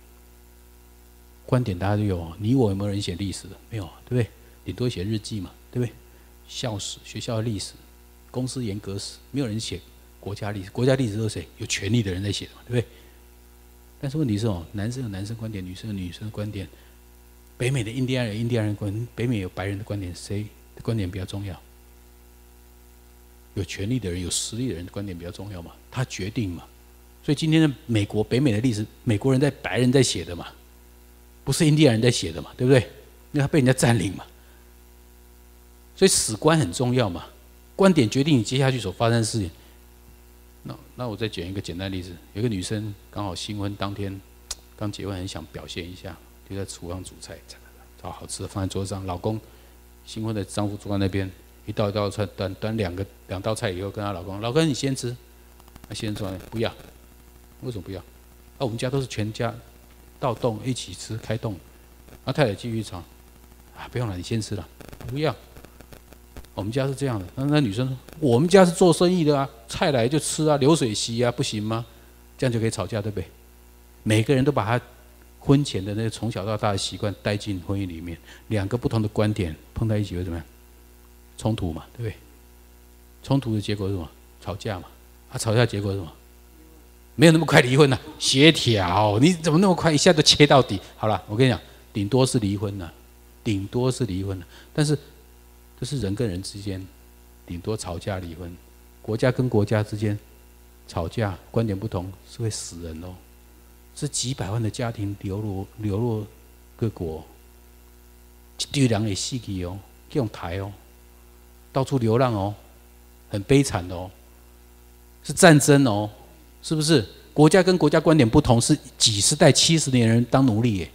观点大家都有，你我有没有人写历史的？没有，对不对？顶多写日记嘛，对不对？校史、学校的历史、公司严格史，没有人写国家历史。国家历史都是谁？有权力的人在写的嘛，对不对？但是问题是哦，男生有男生观点，女生有女生的观点。北美的印第安人有印第安人观点，北美有白人的观点，谁的观点比较重要？有权力的人、有实力的人的观点比较重要嘛？他决定嘛。所以今天的美国、北美的历史，美国人在白人在写的嘛，不是印第安人在写的嘛，对不对？因为他被人家占领嘛。所以史观很重要嘛，观点决定你接下去所发生的事情。那我再举一个简单的例子，有个女生刚好新婚当天刚结婚，很想表现一下，就在厨房煮菜，找好吃的放在桌上。老公新婚的丈夫坐在那边，一道一道菜端两道菜以后，跟她老公：“老公你先吃。”她先生说：“不要。”为什么不要？我们家都是全家到洞一起吃，开动。太太继续吵：“不用了，你先吃了。”不要。我们家是这样的，那女生说：“我们家是做生意的啊，菜来就吃啊，流水席啊，不行吗？”这样就可以吵架，对不对？每个人都把他婚前的那个从小到大的习惯带进婚姻里面，两个不同的观点碰在一起会怎么样？冲突嘛，对不对？冲突的结果是什么？吵架嘛。吵架的结果是什么？没有那么快离婚呐，协调。你怎么那么快一下就切到底？好了，我跟你讲，顶多是离婚了，顶多是离婚了，但是。这是人跟人之间，顶多吵架离婚；国家跟国家之间吵架，观点不同是会死人哦。是几百万的家庭流落各国，一堆人会死去哦，用台哦，到处流浪哦，很悲惨哦，是战争哦，是不是？国家跟国家观点不同，是几十代、70年人当奴隶耶，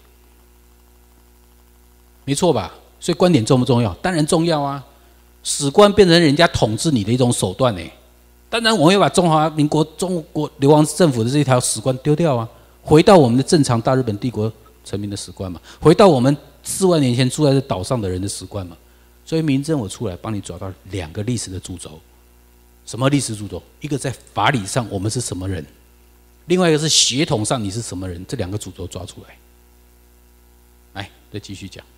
没错吧？所以观点重不重要？当然重要啊！史观变成人家统治你的一种手段呢。当然，我们要把中华民国、中国流亡政府的这一条史观丢掉啊，回到我们的正常大日本帝国臣民的史观嘛，回到我们4万年前住在这岛上的人的史观嘛。所以民政我出来帮你找到2个历史的主轴。什么历史主轴？一个在法理上我们是什么人，另外一个是血统上你是什么人，这2个主轴抓出来。来，再继续讲。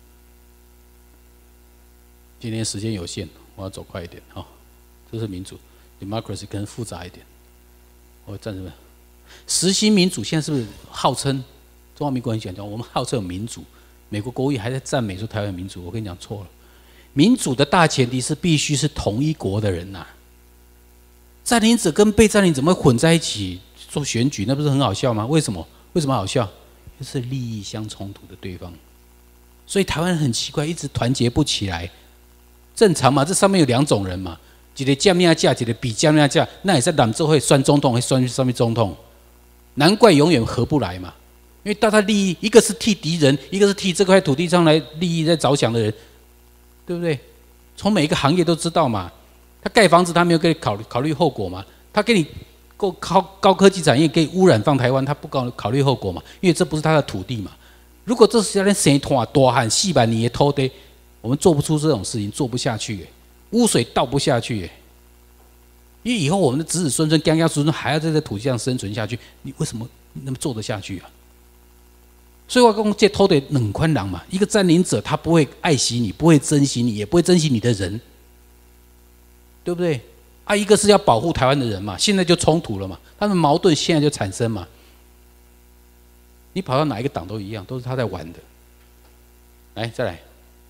今天时间有限，我要走快一点啊！这是民主 ，democracy 可能复杂一点。我站什么？实行民主，现在是不是号称中华民国很讲我们号称有民主？美国国务院还在赞美说台湾有民主，我跟你讲错了。民主的大前提是必须是同一国的人呐。占领者跟被占领者怎么会混在一起做选举？那不是很好笑吗？为什么？为什么好笑？就是利益相冲突的对方。所以台湾人很奇怪，一直团结不起来。正常嘛，这上面有2种人嘛，一个降命价，一个比降命价，那也在南州会选总统，会选上面总统，难怪永远合不来嘛。因为大家利益，一个是替敌人，一个是替这块土地上来利益在着想的人，对不对？从每一个行业都知道嘛。他盖房子，他没有给你考虑后果嘛？他给你高科技产业给污染放台湾，他不考虑后果嘛？因为这不是他的土地嘛。如果这是在生团大汉400年的土地。我们做不出这种事情，做不下去耶，污水倒不下去耶。因为以后我们的子子孙孙、刚刚孙孙还要在这土地上生存下去，你为什么那么做得下去啊？ 所以我讲这偷的冷宽狼嘛，一个占领者他不会爱惜你，不会珍惜你，也不会珍惜你的人，对不对？啊，一个是要保护台湾的人嘛，现在就冲突了嘛，他们矛盾现在就产生嘛。你跑到哪一个党都一样，都是他在玩的。来，再来，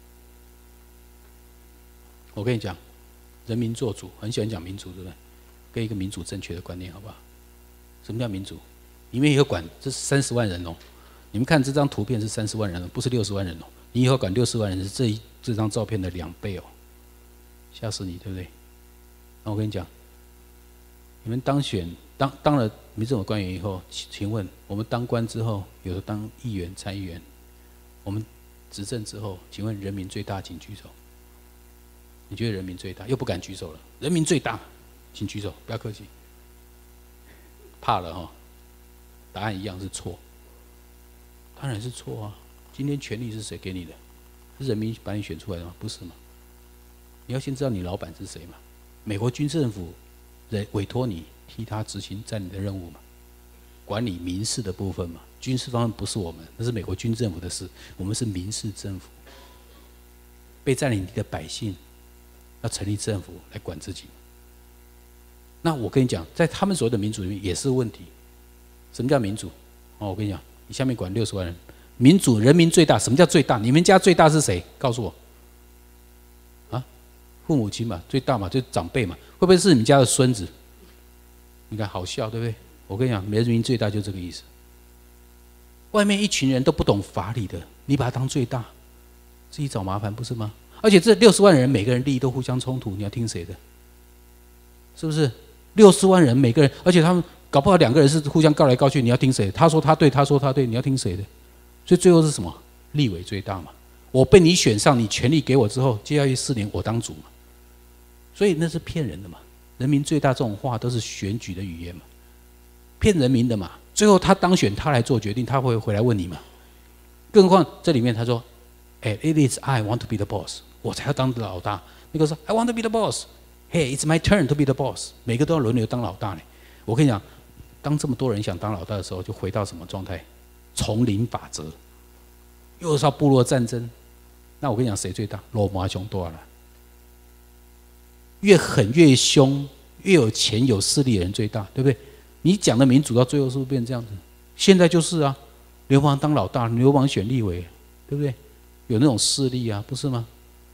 我跟你讲，人民做主，很喜欢讲民主，对不对？跟一个民主正确的观念，好不好？什么叫民主？你们以后管这是30万人哦，你们看这张图片是30万人，不是60万人哦。你以后管60万人是这张照片的2倍哦，吓死你，对不对？那我跟你讲，你们当选当了民政府官员以后，请问我们当官之后，有的当议员、参议员，我们执政之后，请问人民最大，请举手。你觉得人民最大，又不敢举手了。人民最大，请举手，不要客气。怕了哈，答案一样是错。当然是错啊！今天权力是谁给你的？是人民把你选出来的吗？不是吗？你要先知道你老板是谁嘛。美国军政府委托你替他执行占领的任务嘛，管理民事的部分嘛。军事方面不是我们，那是美国军政府的事，我们是民事政府。被占领地的百姓要成立政府来管自己。那我跟你讲，在他们所谓的民主里面也是问题。什么叫民主？哦，我跟你讲，你下面管60万人，民主人民最大。什么叫最大？你们家最大是谁？告诉我。啊，父母亲嘛，最大嘛，就是长辈嘛，会不会是你们家的孙子？你看好笑，对不对？我跟你讲，人民最大就这个意思。外面一群人都不懂法理的，你把他当最大，自己找麻烦不是吗？而且这60万人每个人利益都互相冲突，你要听谁的？是不是？60万人每个人，而且他们搞不好2个人是互相告来告去，你要听谁？他说他对，他说他对，你要听谁的？所以最后是什么？立委最大嘛。我被你选上，你权力给我之后，接下去4年我当主嘛。所以那是骗人的嘛。人民最大这种话都是选举的语言嘛，骗人民的嘛。最后他当选，他来做决定，他会回来问你嘛。更何况这里面他说，it is I want to be the boss， 我才要当老大。那个说 I want to be the boss。Hey, it's my turn to be the boss。每个都要轮流当老大呢。我跟你讲，当这么多人想当老大的时候，就回到什么状态？丛林法则，又是要部落战争。那我跟你讲，谁最大？罗马熊多了。越狠越凶，越有钱有势力的人最大，对不对？你讲的民主到最后是不是变成这样子？现在就是啊，流氓当老大，流氓选立委，对不对？有那种势力啊，不是吗？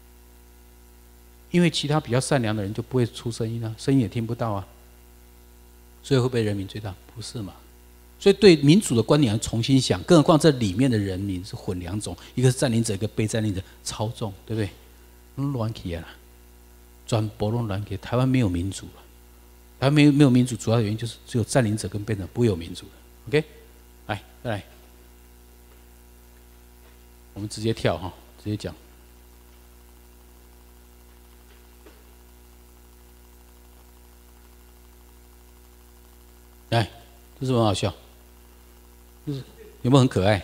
因为其他比较善良的人就不会出声音啊，声音也听不到啊，所以会不会人民最大？不是嘛？所以对民主的观点要重新想，更何况这里面的人民是混2种，一个是占领者，一个被占领者，操纵，对不对？乱起来了，转播弄乱起，台湾没有民主了。台湾没有民主，主要的原因就是只有占领者跟被占领者不会有民主的。OK， 来再来，我们直接跳哈，直接讲。来，这是不是很好笑？就是有没有很可爱？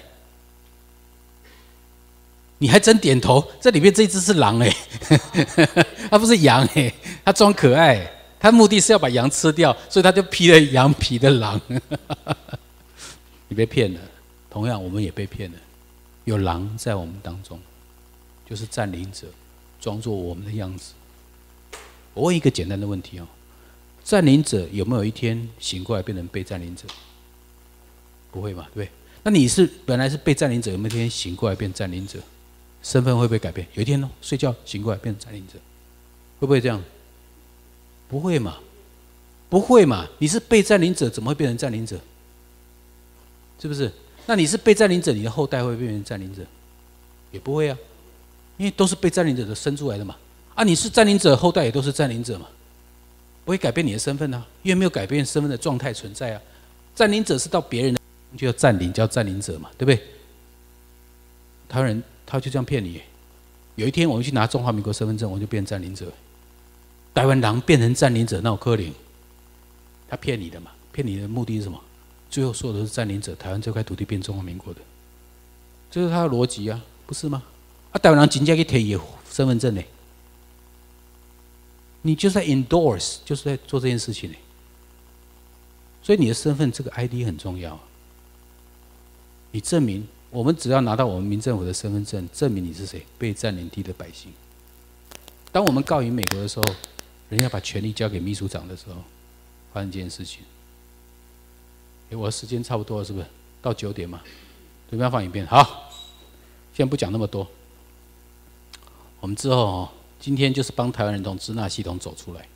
你还真点头。这里面这只是狼哎，它不是羊哎，它装可爱。他目的是要把羊吃掉，所以他就披了羊皮的狼。你被骗了，同样我们也被骗了。有狼在我们当中，就是占领者，装作我们的样子。我问一个简单的问题哦：占领者有没有一天醒过来变成被占领者？不会嘛，对不对？那你是本来是被占领者，有没有一天醒过来变占领者？身份会不会改变？有一天哦，睡觉醒过来变成占领者，会不会这样？不会嘛，不会嘛！你是被占领者，怎么会变成占领者？是不是？那你是被占领者，你的后代会变成占领者？也不会啊，因为都是被占领者的生出来的嘛。啊，你是占领者，后代也都是占领者嘛，不会改变你的身份啊，因为没有改变身份的状态存在啊。占领者是到别人的就叫占领，叫占领者嘛，对不对？台湾人他就这样骗你，有一天我们去拿中华民国身份证，我就变成占领者。台湾人变成占领者，那有可能？他骗你的嘛？骗你的目的是什么？最后所有都是占领者，台湾这块土地变中华民国的，这是他的逻辑啊，不是吗？啊，台湾人真正去提伊身份证呢？你就是在 endorse， 就是在做这件事情呢。所以你的身份这个 ID 很重要，你证明我们只要拿到我们民政府的身份证，证明你是谁，被占领地的百姓。当我们告赢美国的时候，人家把权力交给秘书长的时候，发生这件事情。我的时间差不多了，是不是？到9点嘛，对不要放影片。好，现在不讲那么多。我们之后今天就是帮台湾人从支那系统走出来。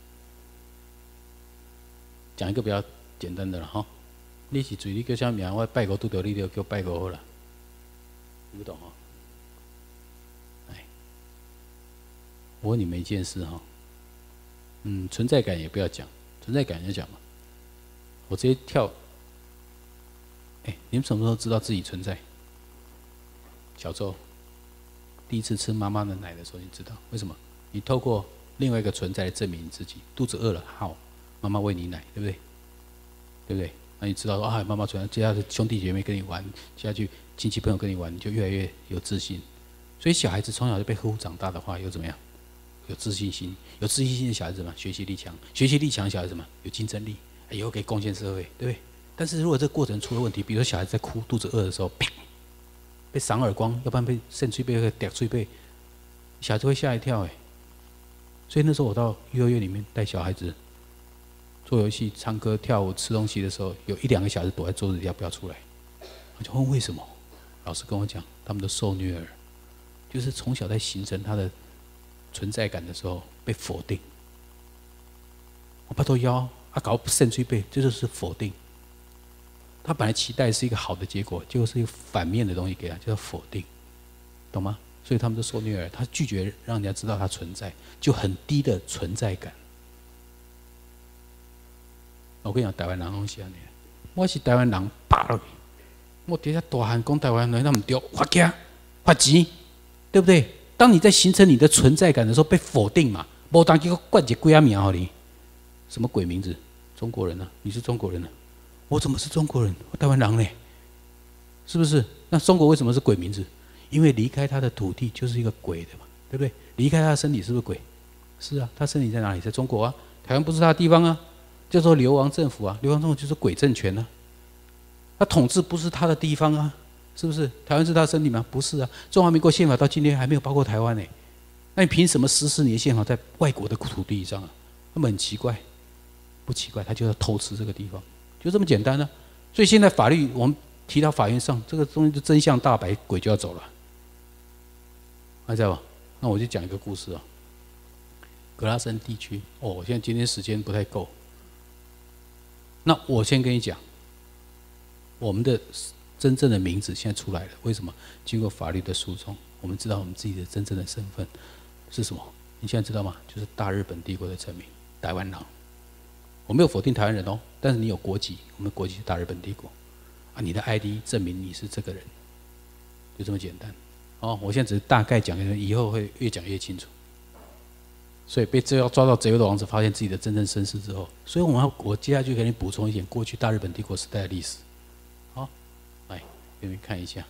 讲一个比较简单的了哈。你是嘴你叫啥名？我拜国拄到你就叫拜国好了。听不懂哈？哎，我问你们一件事哈。存在感也不要讲，存在感要讲嘛。我直接跳。你们什么时候知道自己存在？小时候，第一次吃妈妈的奶的时候，你知道为什么？你透过另外一个存在来证明你自己。肚子饿了，好，妈妈喂你奶，对不对？对不对？那你知道说啊，妈妈存在，接下来兄弟姐妹跟你玩，接下去亲戚朋友跟你玩，你就越来越有自信。所以小孩子从小就被呵护长大的话，又怎么样？有自信心，有自信心的小孩子嘛，学习力强，学习力强的小孩子嘛，有竞争力，以后可以贡献社会，对不对？但是如果这个过程出了问题，比如说小孩子在哭、肚子饿的时候，砰，被赏耳光，要不然被扇嘴背、掉嘴背，小孩子会吓一跳所以那时候我到幼儿园里面带小孩子做游戏、唱歌、跳舞、吃东西的时候，有1、2个小孩子躲在桌子底下不要出来，我就问为什么？老师跟我讲，他们都受虐儿，就是从小在形成他的存在感的时候被否定。我拜托腰搞扇嘴背，这就是否定。他本来期待是一个好的结果，结果是一个反面的东西给他，叫做否定，懂吗？所以他们都受虐儿，他拒绝让人家知道他存在，就很低的存在感。我跟你讲，台湾人拢是这样，我是台湾人，扒落去，我底下大汉讲台湾人那么对，发家发钱，对不对？当你在形成你的存在感的时候，被否定嘛，无当叫冠一几啊名给你，什么鬼名字？中国人啊，你是中国人啊？我怎么是中国人？我台湾人呢？是不是？那中国为什么是鬼名字？因为离开他的土地就是一个鬼的嘛，对不对？离开他的身体是不是鬼？是啊，他身体在哪里？在中国啊，台湾不是他的地方啊，叫做流亡政府啊，流亡政府就是鬼政权啊，他统治不是他的地方啊，是不是？台湾是他的身体吗？不是啊，中华民国宪法到今天还没有包括台湾呢，那你凭什么实施你的宪法在外国的土地上啊？那么很奇怪，不奇怪，他就要偷吃这个地方。就这么简单呢、所以现在法律我们提到法院上，这个东西就真相大白，鬼就要走了，还在吧？那我就讲一个故事啊。格拉森地区，我现在今天时间不太够，那我先跟你讲，我们的真正的名字现在出来了，为什么？经过法律的诉讼，我们知道我们自己的真正的身份是什么？你现在知道吗？就是大日本帝国的臣民，台湾人。我没有否定台湾人但是你有国籍，我们国籍是大日本帝国啊，你的 ID 证明你是这个人，就这么简单。我现在只是大概讲一下，以后会越讲越清楚。所以被抓到贼的王子，发现自己的真正身世之后，所以我接下去给你补充一点过去大日本帝国时代的历史。好，来给你们看一下，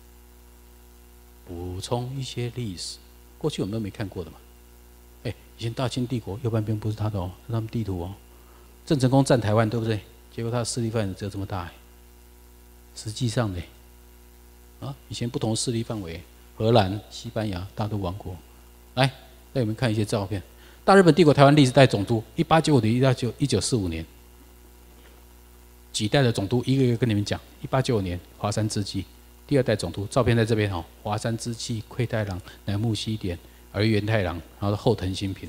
补充一些历史。过去我们都没看过的嘛。以前大清帝国右半边不是他的是他们地图郑成功占台湾，对不对？结果他的势力范围只有这么大。实际上呢，以前不同势力范围，荷兰、西班牙、大都王国。来，带你们看一些照片。大日本帝国台湾历史代总督，1895年到1945年，几代的总督，一个一个跟你们讲。1895年华山之际，第2代总督，照片在这边华山之际、溃太郎、乃木希典、而元太郎，然后后藤新平。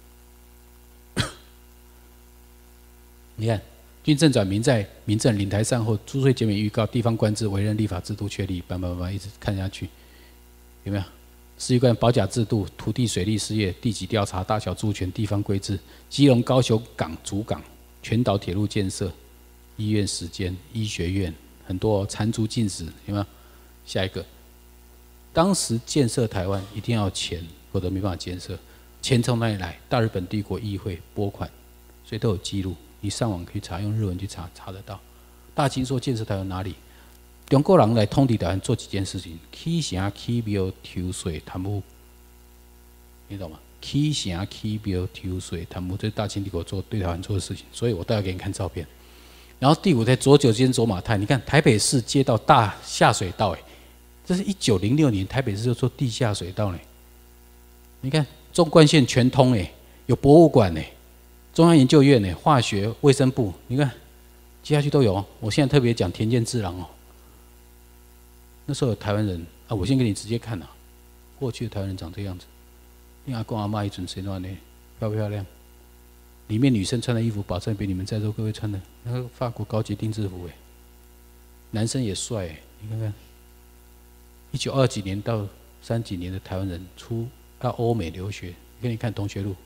你看，军政转民在民政领台上后，租税减免预告，地方官制委任立法制度确立，一直看下去，有没有？市议官保甲制度、土地水利事业、地籍调查、大小住权、地方规制、基隆、高雄港主港、全岛铁路建设、医院时间、医学院，很多残足禁止，有没有？下一个，当时建设台湾一定要钱，否则没办法建设。钱从哪里来？大日本帝国议会拨款，所以都有记录。你上网可以查，用日文去查得到。大清说建设台湾哪里？中国人来统治台湾做几件事情：起城、起庙、抽税、贪污，你懂吗？起城、起庙、抽税、贪污，这是大清帝国对台湾做的事情。所以我待会给你看照片。然后第5在左九间走马泰，你看台北市街道大下水道， 这是1906年台北市就做地下水道呢。你看纵贯线全通哎，有博物馆哎，中央研究院哎，化学卫生部，你看接下去都有。我现在特别讲田间治郎哦。那时候有台湾人啊，我先给你直接看啊，过去的台湾人长这样子。你阿公阿妈一准谁乱呢？漂不漂亮？里面女生穿的衣服，保证比你们在座各位穿的那个法国高级定制服哎。男生也帅哎，你看看，1920几年到30几年的台湾人出到欧美留学，给你看同学录。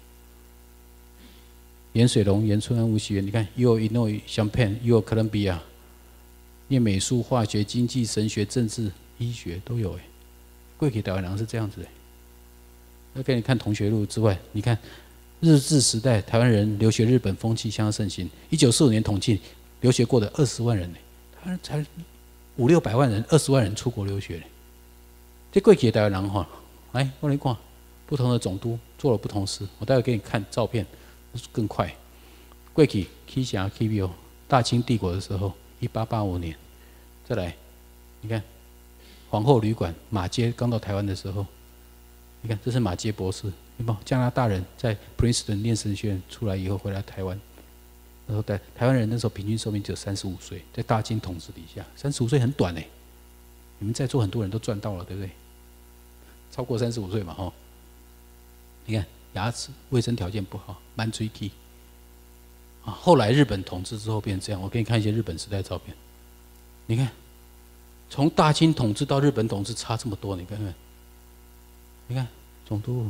严水龙、严春安、吴锡元，你看又有 Illinois Champaign， 又有哥伦比亚，念美术、化学、经济、神学、政治、医学都有哎。贵给台湾人是这样子哎。那给你看同学录之外，你看日治时代台湾人留学日本风气相当盛行。1945年统计留学过的20万人呢，台湾才500-600万人，20万人出国留学呢。这贵给台湾人哈，来我来看，不同的总督做了不同事，我待会给你看照片，更快。贵给起辖起标，大清帝国的时候，1885年，再来，你看皇后旅馆马街刚到台湾的时候，你看这是马街博士，有没有？加拿大人在 Princeton 念神学院出来以后回来台湾，然后台湾人那时候平均寿命只有35岁，在大清统治底下，35岁很短哎。你们在座很多人都赚到了，对不对？超过35岁嘛，吼。你看牙齿卫生条件不好，蛮嘴气。啊，后来日本统治之后变成这样。我给你看一些日本时代照片。你看，从大清统治到日本统治差这么多，你看看。你看总督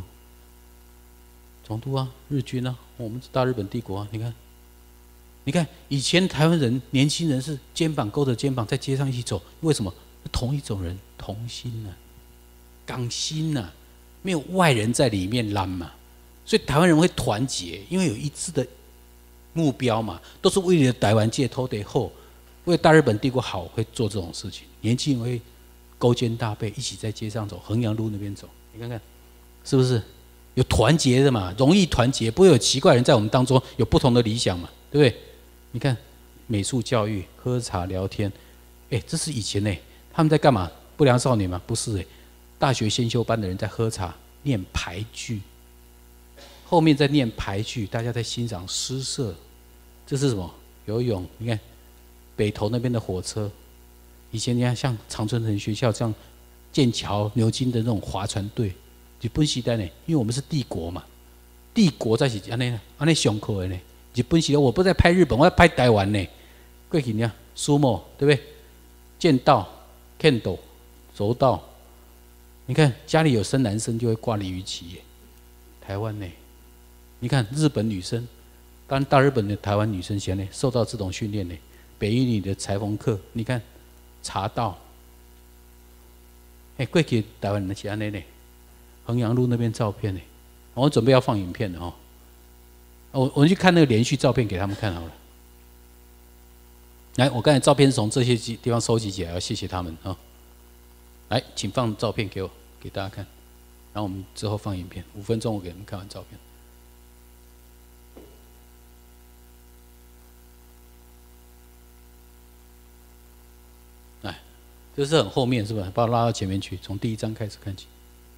啊，日军啊，我们是大日本帝国啊。你看以前台湾人年轻人是肩膀勾着肩膀在街上一起走，为什么？同一种人，同心啊，港心啊，没有外人在里面拦嘛，所以台湾人会团结，因为有一致的目标嘛，都是为了台湾界偷得后，为大日本帝国好，会做这种事情。年轻人会勾肩搭背，一起在街上走，衡阳路那边走，你看看是不是有团结的嘛？容易团结，不会有奇怪人在我们当中有不同的理想嘛，对不对？你看美术教育、喝茶聊天，哎，这是以前呢。他们在干嘛？不良少年吗？不是哎，大学先修班的人在喝茶、念牌剧，后面在念牌剧，大家在欣赏诗社。这是什么？游泳。你看北投那边的火车，以前你看像常春藤学校这样剑桥、牛津的那种划船队，日本时代呢，因为我们是帝国嘛，帝国在是安尼上课的呢。日本时代我不在拍日本，我在拍台湾呢。过去呢，苏莫对不对？剑道。剑斗、柔道，你看家里有生男生就会挂鲤鱼旗耶。台湾呢，你看日本女生，当然大日本的台湾女生先呢受到这种训练呢。北一女的裁缝课，你看茶道，过去台湾人是安尼呢。衡阳路那边照片呢，我准备要放影片了哦。我去看那个连续照片给他们看好了。来，我刚才照片是从这些地方收集起来，要谢谢他们啊。来，请放照片给我，给大家看，然后我们之后放影片，5分钟我给你们看完照片。来，这是很后面是吧？把我拉到前面去，从第1章开始看起。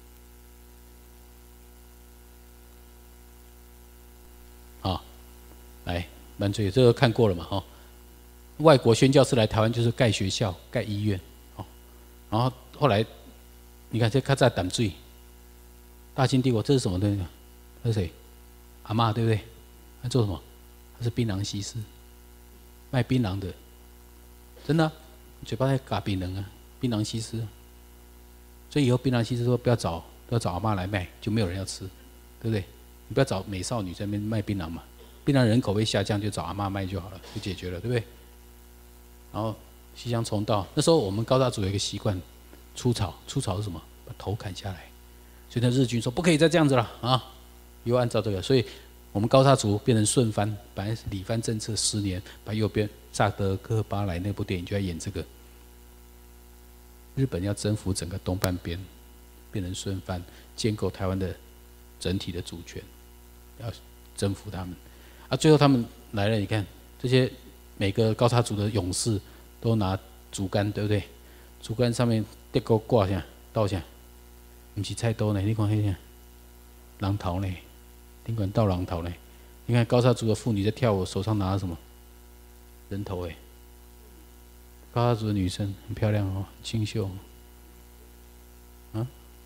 好，来，满嘴这个看过了嘛？哈。外国宣教士来台湾就是盖学校、盖医院，然后后来你看这看在淡水，大清帝国这是什么东西？这是谁？阿嬷对不对？他做什么？他是槟榔西施，卖槟榔的，真的、啊，嘴巴在嘎槟榔啊，槟榔西施。所以以后槟榔西施说不要找阿嬷来卖，就没有人要吃，对不对？你不要找美少女在那边卖槟榔嘛，槟榔人口会下降，就找阿嬷卖就好了，就解决了，对不对？然后西乡重道，那时候我们高大族有一个习惯，出草是什么？把头砍下来。所以那日军说不可以再这样子了啊，又按照这个，所以我们高大族变成顺番，本来是理番政策10年，把右边萨德克巴莱那部电影就在演这个，日本要征服整个东半边，变成顺番，建构台湾的整体的主权，要征服他们啊。最后他们来了，你看这些。每个高沙族的勇士都拿竹竿，对不对？竹竿上面德国挂啥？倒啥？不是菜刀呢？你看迄啥？榔头呢？顶管倒榔头呢？你看高沙族的妇女在跳舞，手上拿着什么？人头哎。高沙族的女生很漂亮哦，清秀。啊？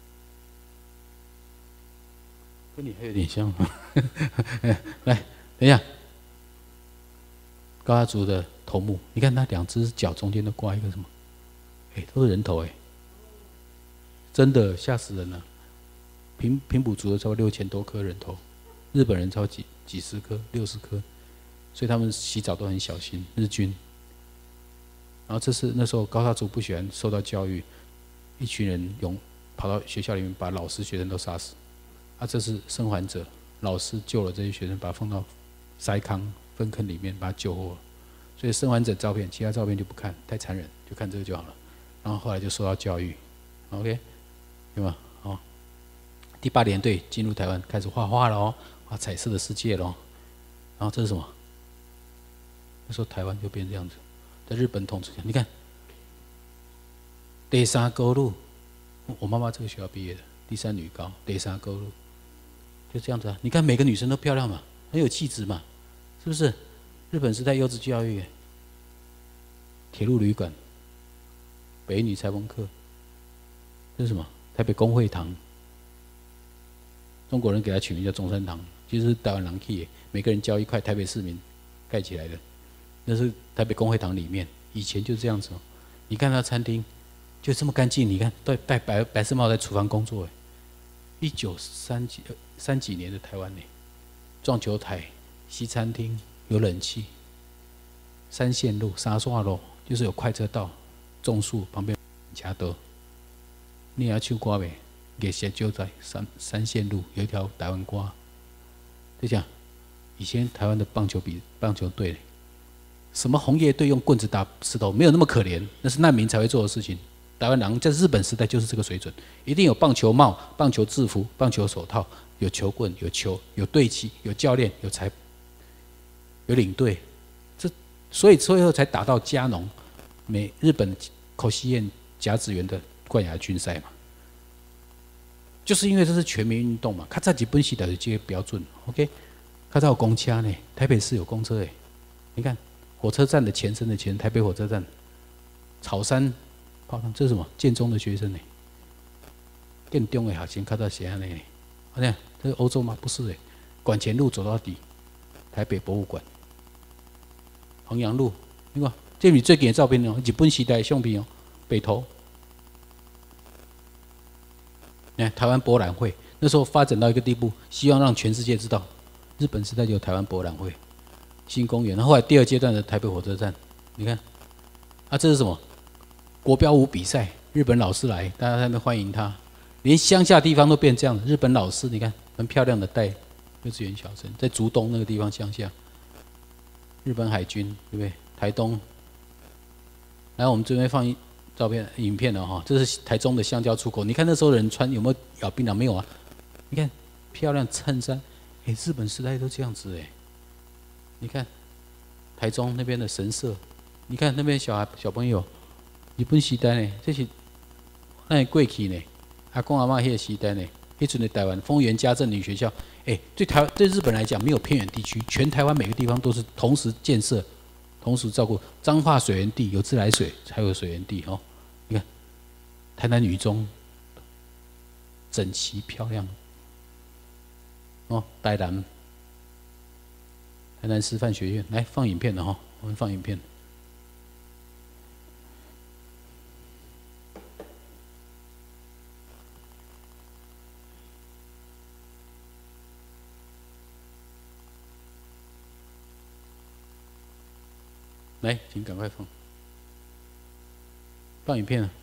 跟你还有点像。来，等一下。高沙族的头目，你看他两只脚中间都挂一个什么？哎，都是人头哎。真的吓死人了。平埔族的超过6000多颗人头，日本人超几十颗，60颗，所以他们洗澡都很小心。日军。然后这是那时候高沙族不喜欢受到教育，一群人跑到学校里面把老师学生都杀死。啊，这是生还者，老师救了这些学生，把他放到筛糠粪坑里面把他救活了。所以生还者照片，其他照片就不看，太残忍，就看这个就好了。然后后来就受到教育 ，OK， 对吗？哦，第8联队进入台湾，开始画画了哦，画彩色的世界了。然后这是什么？那时候台湾就变这样子，在日本统治下，你看，第三高路，我妈妈这个学校毕业的，第3女高，第三高路，就这样子啊。你看每个女生都漂亮嘛，很有气质嘛，是不是？日本时代优质教育，铁路旅馆，北女裁缝课，这是什么？台北公会堂，中国人给它取名叫中山堂，其实是台湾人起的，每个人交1块，台北市民盖起来的，那是台北公会堂里面，以前就这样子哦。你看它餐厅就这么干净，你看戴白色帽在厨房工作，1930几年的台湾呢，撞球台、西餐厅。有冷气，3线路、沙刷路，就是有快车道，种树旁边车道。你也唱歌没？夜市就在三线路有一条台湾歌，就讲以前台湾的棒球队，什么红叶队用棍子打石头，没有那么可怜，那是难民才会做的事情。台湾人在日本时代就是这个水准，一定有棒球帽、棒球制服、棒球手套，有球棍、有球、有队旗、有教练、有领队，所以最后才打到加农日本口西彦甲子园的冠亚军赛嘛，就是因为这是全民运动嘛。较早日本时代就这个标准 ，OK， 较早有公车呢，台北市有公车你看火车站的前身，台北火车站，草山炮仗，这是什么？建中的学生建中的学生较早写安尼好像这是欧洲吗？不是管前路走到底，台北博物馆。衡阳路，你看，这是最近的照片哦，日本时代的相片哦，北投。你看台湾博览会，那时候发展到一个地步，希望让全世界知道，日本时代就有台湾博览会、新公园。然后后来第2阶段的台北火车站，你看，这是什么？国标舞比赛，日本老师来，大家在那边欢迎他，连乡下地方都变这样了。日本老师，你看，很漂亮的带幼稚园小生，在竹东那个地方乡下。日本海军对不对？台东，来我们这边放照片、影片了哈。这是台中的香蕉出口。你看那时候人穿有没有咬槟榔？没有啊。你看漂亮衬衫，日本时代都这样子你看台中那边的神社，你看那边小朋友，日本时代呢，这是那过去呢，阿公阿嬷迄个时代呢，迄阵的台湾丰原家政女学校。对日本来讲，没有偏远地区，全台湾每个地方都是同时建设、同时照顾。彰化水源地有自来水，才有水源地哦。你看，台南女中整齐漂亮哦。台南师范学院，来放影片了哈，我们放影片。来，请赶快放影片了。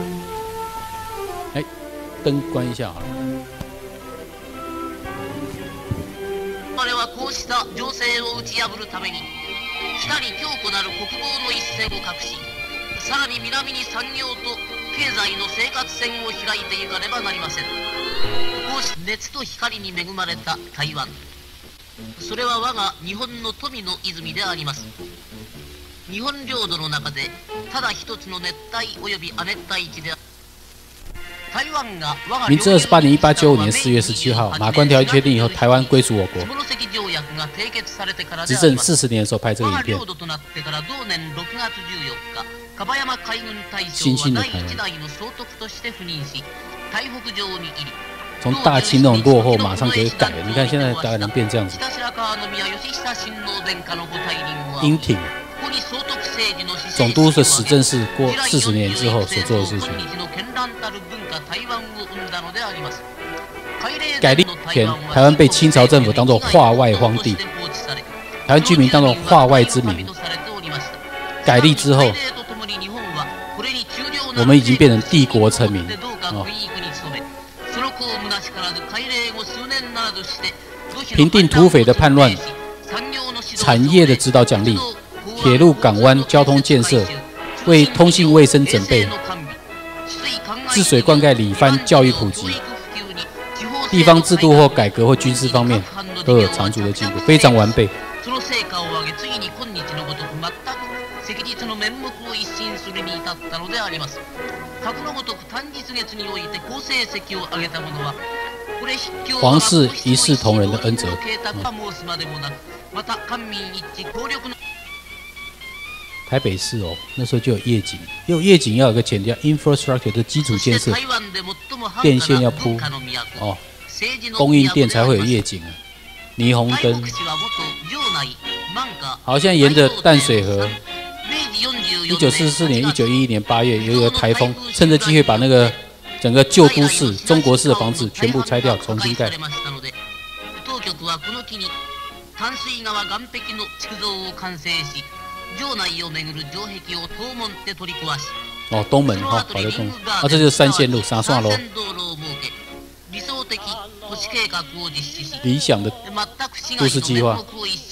灯关一下好了。 我々はこうした情勢を打ち破るために、しかに強固なる国防の一線を画し、さらに南に産業と経済の生活線を開いていかねばなりません。こうし熱と光に恵まれた台湾、それは我が日本の富の泉であります。日本領土の中でただ一つの熱帯および亜熱帯地で明治28年1895年4月17号，马关条约确定以后，台湾归属我国。执政40年的时候拍这个影片，新兴的台湾。从大清那种落后，马上就会改了。你看现在台湾人变这样子。英挺总督的史政是过40年之后所做的事情。改立前，台湾被清朝政府当作化外荒地，台湾居民当作化外之民。改立之后，我们已经变成帝国臣民哦。平定土匪的叛乱，产业的指导奖励，铁路港湾交通建设，为通信卫生准备，治水灌溉理番教育普及，地方制度或改革或軍事方面都有长足的进步，非常完备。皇室一视同仁的恩泽。台北市哦，那时候就有夜景，有夜景要有个前提 ，infrastructure 的基础建设，电线要铺哦，供应电才会有夜景啊，霓虹灯。好，现在沿着淡水河，1944年、1911年8月有一个台风，趁着机会把那个整个旧都市、中国式的房子全部拆掉，重新盖。哦，东门哈，跑到东门啊，这就是三线路、三线路。理想的都市计划。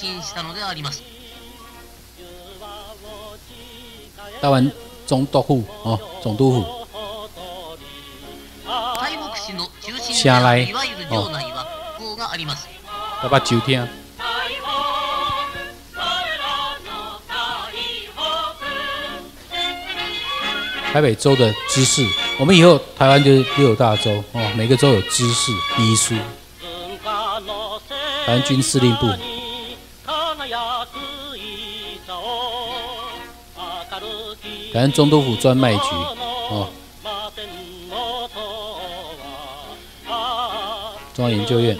台湾总督府哦，总督府。城内哦，要捌收听。台北州的知事，我们以后台湾就是6大州哦，每个州有知事、秘书。台湾军司令部，台湾总督府专卖局哦，中央研究院，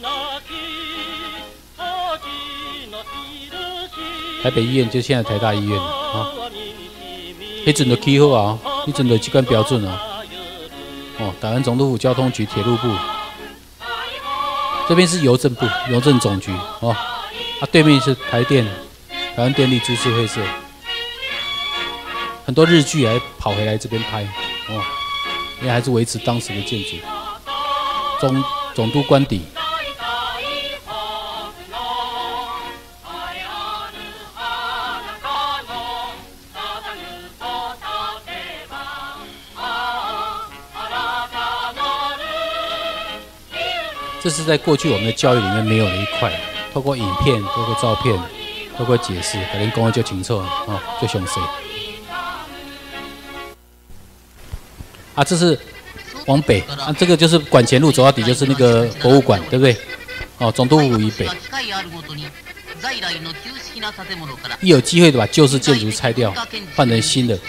台北医院就现在台大医院啊。迄阵就起好啊，迄阵就这款标准啊。哦，台湾总督府交通局、铁路部，这边是邮政部、邮政总局哦。啊，对面是台电、台湾电力株式会社，很多日剧还跑回来这边拍哦，因为还是维持当时的建筑。总督官邸。这是在过去我们的教育里面没有的一块，透过影片、透过照片、透过解释，可能讲的就清楚哦，就详细。啊，这是往北啊，这个就是管前路走到底就是那个博物馆，对不对？哦，总督府以北。一有机会的把旧式建筑拆掉，换成新的。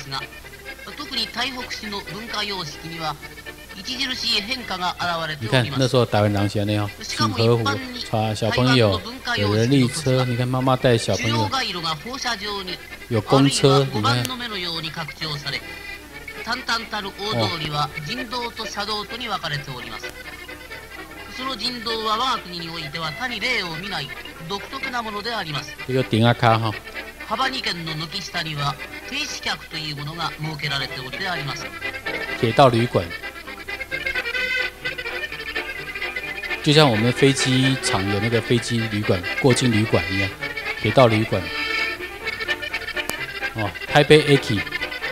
你看那时候台湾人是那样，请和服，抓小朋友，有人力车，你看妈妈带小朋友，有公车，你看。这个顶啊卡哈。铁道旅馆。就像我们飞机场有那个飞机旅馆、过境旅馆一样，铁道旅馆。哦，台北 Aki。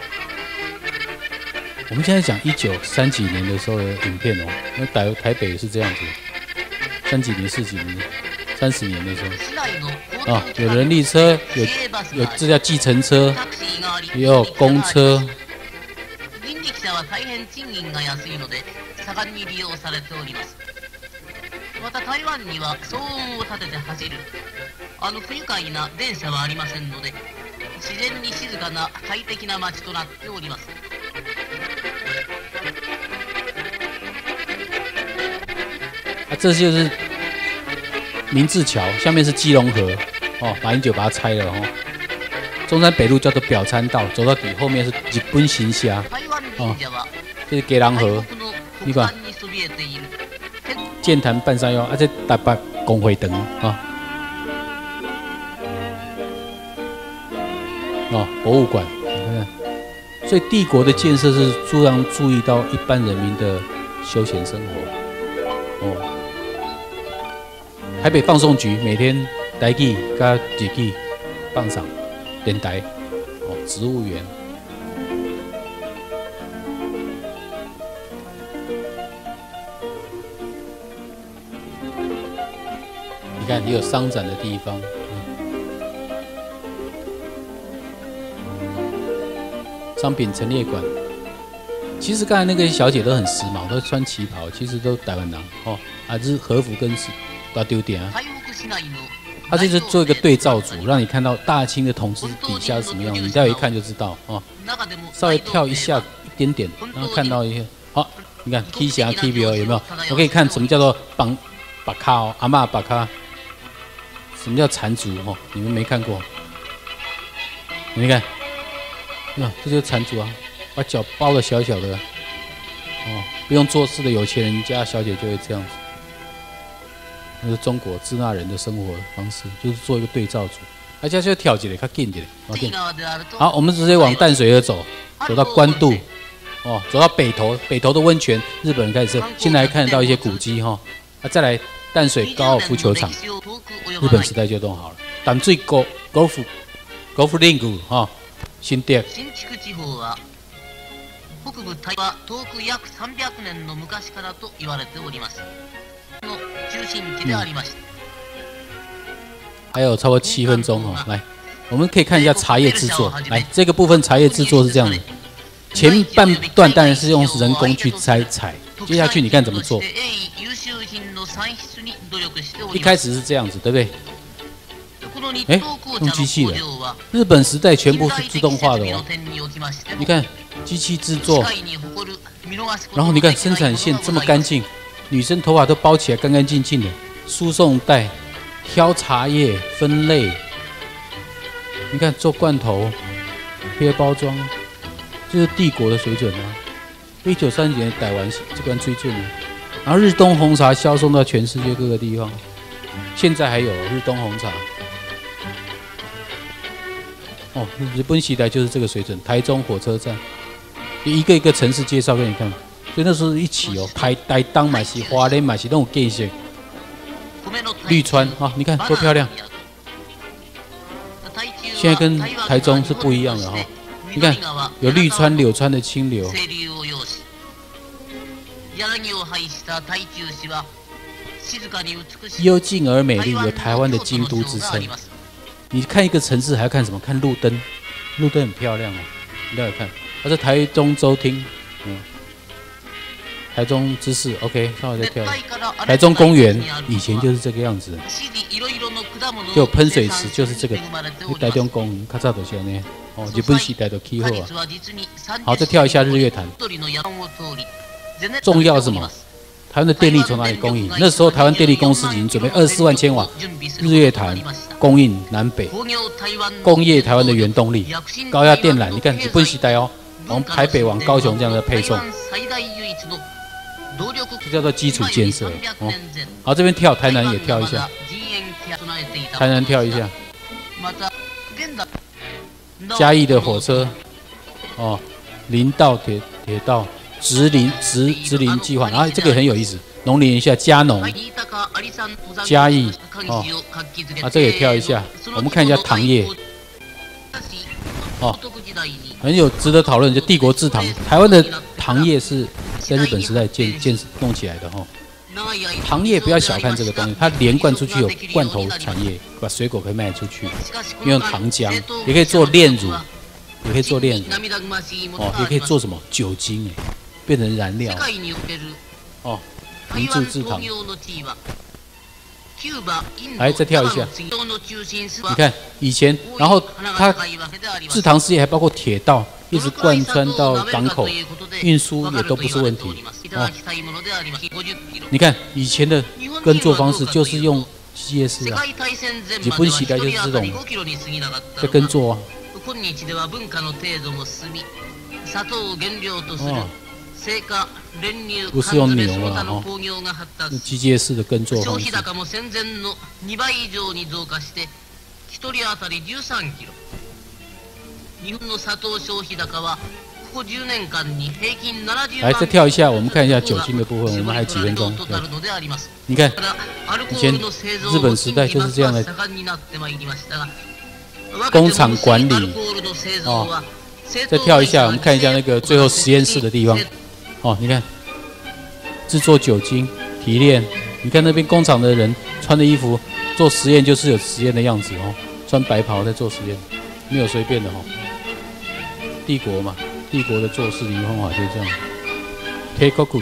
我们现在讲1930几年的时候的影片哦，那台北也是这样子，30几年、40几年、30年的时候，啊，有人力车，有这叫计程车，也有公车。 は大変賃金が安いので盛んに利用されております。また台湾には騒音を立てて走る不愉快な電車はありませんので、自然に静かな快適な街となっております。 这就是明治桥，下面是基隆河，马英九把它拆了哦。中山北路叫做表参道，走到底后面是日本行侠，这是基隆河，你看，剑潭半山腰，这台北公会堂博物馆，你看，所以帝国的建设是注意到一般人民的休闲生活，台北放送局每天台语加日语放送，电台植物园。你看，也有商展的地方。商品陈列馆。其实刚才那个小姐都很时髦，都穿旗袍，其实都台湾人是和服跟大丢点啊。他这是做一个对照组，让你看到大清的统治底下是什么样子，你待会一看就知道稍微跳一下一点点，然后看到一些你看 K 侠 K 标有没有？我可以看什么叫做把卡阿嬷把卡，什么叫缠足你们没看过？你看，这就是缠足啊，把脚包得小小的不用做事的有钱人家小姐就会这样子。那是中国支那人的生活方式，就是做一个对照组，而且就跳起来，较近一点。好，我们直接往淡水河走，走到关渡，走到北投，北投的温泉，日本人开始设，现在还看得到一些古迹再来淡水高尔夫球场，日本时代就弄好了。淡水高尔夫リング新店。 北部台は遠く約300年の昔からと言われております。の中心地でありました。 还有差不多7分钟来，我们可以看一下茶叶制作。来，这个部分茶叶制作是这样的，前半段当然是用人工去采，接下去你看怎么做。一开始是这样子，对不对？用机器的，日本时代全部是自动化的你看机器制作，然后你看生产线这么干净，女生头发都包起来干干净净的，输送带挑茶叶分类，你看做罐头贴包装，这是帝国的水准1930年台湾这关水准然后日东红茶销送到全世界各个地方，现在还有日东红茶。日本时代就是这个水准。台中火车站，一个一个城市介绍给你看，所以那时候一起台东嘛是花莲嘛是那种建设。绿川你看多漂亮！现在跟台中是不一样的你看有绿川、柳川的清流。幽静而美丽，有台湾的京都之称。你看一个城市还要看什么？看路灯，路灯很漂亮你待会看。它是台中州厅，台中知识 ，OK， 稍微再跳。台中公园以前就是这个样子，就喷水池就是这个。台中公园较早就是这样日本时代的气候好，再跳一下日月潭。重要是什么？台湾的电力从哪里供应？那时候台湾电力公司已经准备24万千瓦，日月潭供应南北，工业台湾的原动力，高压电缆。你看日本时代往台北往高雄这样的配送，这叫做基础建设好，这边跳台南也跳一下，台南跳一下，嘉义的火车林道铁道。植林计划，然后这个很有意思，农林一下嘉农、嘉义这个也跳一下，我们看一下糖业很有值得讨论，就帝国制糖，台湾的糖业是在日本时代弄起来的糖业不要小看这个东西，它连贯出去有罐头产业，把水果可以卖出去，用糖浆也可以做炼乳， 也可以做炼乳，也可以做什么酒精变成燃料。明治制糖。来，再跳一下。你看以前，然后它制糖事业还包括铁道，一直贯穿到港口，运输也都不是问题。你看以前的耕作方式就是用机械式日本時代就是这种在耕作啊。不是用牛了用机械式的耕作方式。来，再跳一下，我们看一下酒精的部分，我们还有几分钟。你看，以前日本时代就是这样的工厂管理再跳一下，我们看一下那个最后实验室的地方。你看，制作酒精、提炼。你看那边工厂的人穿的衣服，做实验就是有实验的样子穿白袍在做实验，没有随便的帝国嘛，帝国的做事情方法就是这样。Teikoku。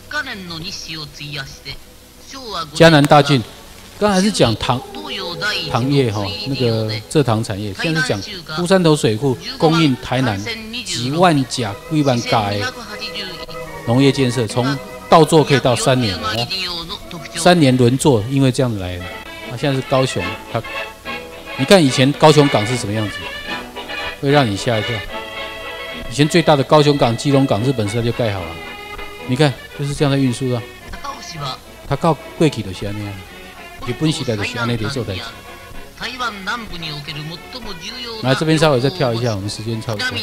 江南大郡，刚才是讲糖业那个蔗糖产业，现在是讲乌山头水库供应台南几万甲几万甲的农业建设，从稻作可以到3年3年轮作，因为这样子来的。现在是高雄，你看以前高雄港是什么样子，会让你吓一跳。以前最大的高雄港、基隆港，日本时代就盖好了。你看，就是这样的运输啊。它到过去就是安尼啊，日本时代就是安尼在做代志。来这边稍微再跳一下，我们时间差不多。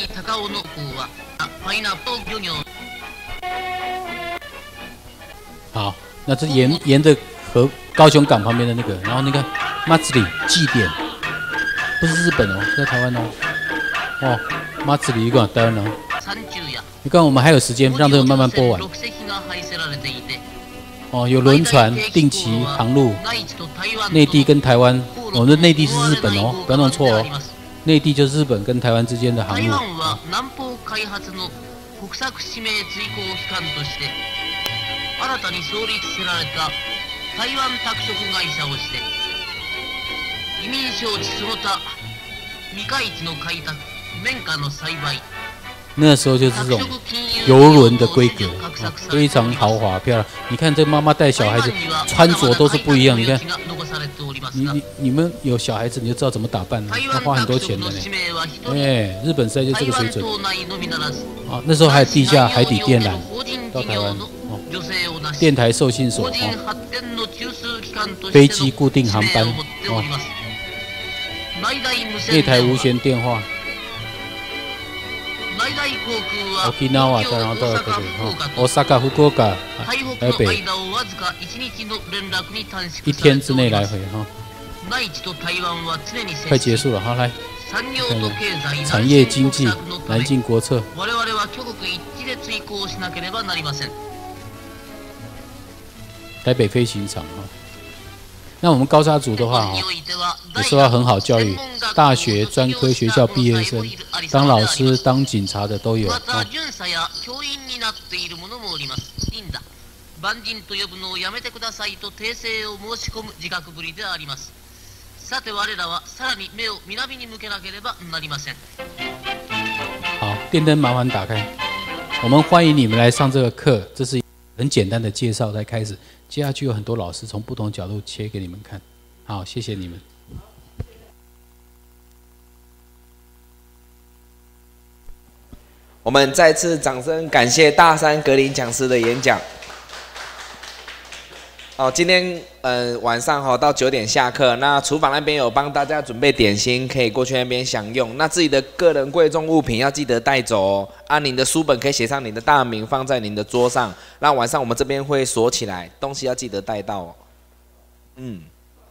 好，那这沿着河高雄港旁边的那个，然后那个马子里祭典，不是日本是在台湾马子里一个台湾你看我们还有时间，让这个慢慢播完。有轮船定期航路，内地跟台湾，我们的内地是日本不要弄错内地就是日本跟台湾之间的航路。那时候就是这种游轮的规格，非常豪华漂亮。你看这妈妈带小孩子穿着都是不一样。你看，你们有小孩子你就知道怎么打扮了，要花很多钱的呢。日本时代就这个水准。那时候还有地下海底电缆到台湾电台受信所飞机固定航班内台无线電話。沖縄再然後到大阪、福岡、台北，1天之内来回快结束了来，产业经济，南进国策。台北飞行场那我们高砂族的话也受到很好教育，大学、专科学校毕业生，当老师、当警察的都有好，电灯麻烦打开。我们欢迎你们来上这个课，这是很简单的介绍才开始。接下去有很多老师从不同角度切给你们看，好，谢谢你们。 我们再次掌声感谢大山格林讲师的演讲。今天晚上到9点下课，那厨房那边有帮大家准备点心，可以过去那边享用。那自己的个人贵重物品要记得带走您的书本可以写上你的大名，放在您的桌上。那晚上我们这边会锁起来，东西要记得带到闻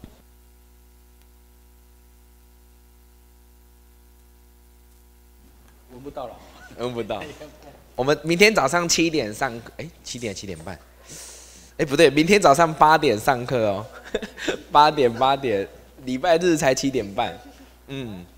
不到了，闻不到。我们明天早上7点上，7点半。不对，明天早上8点上课8点，礼拜日才7点半。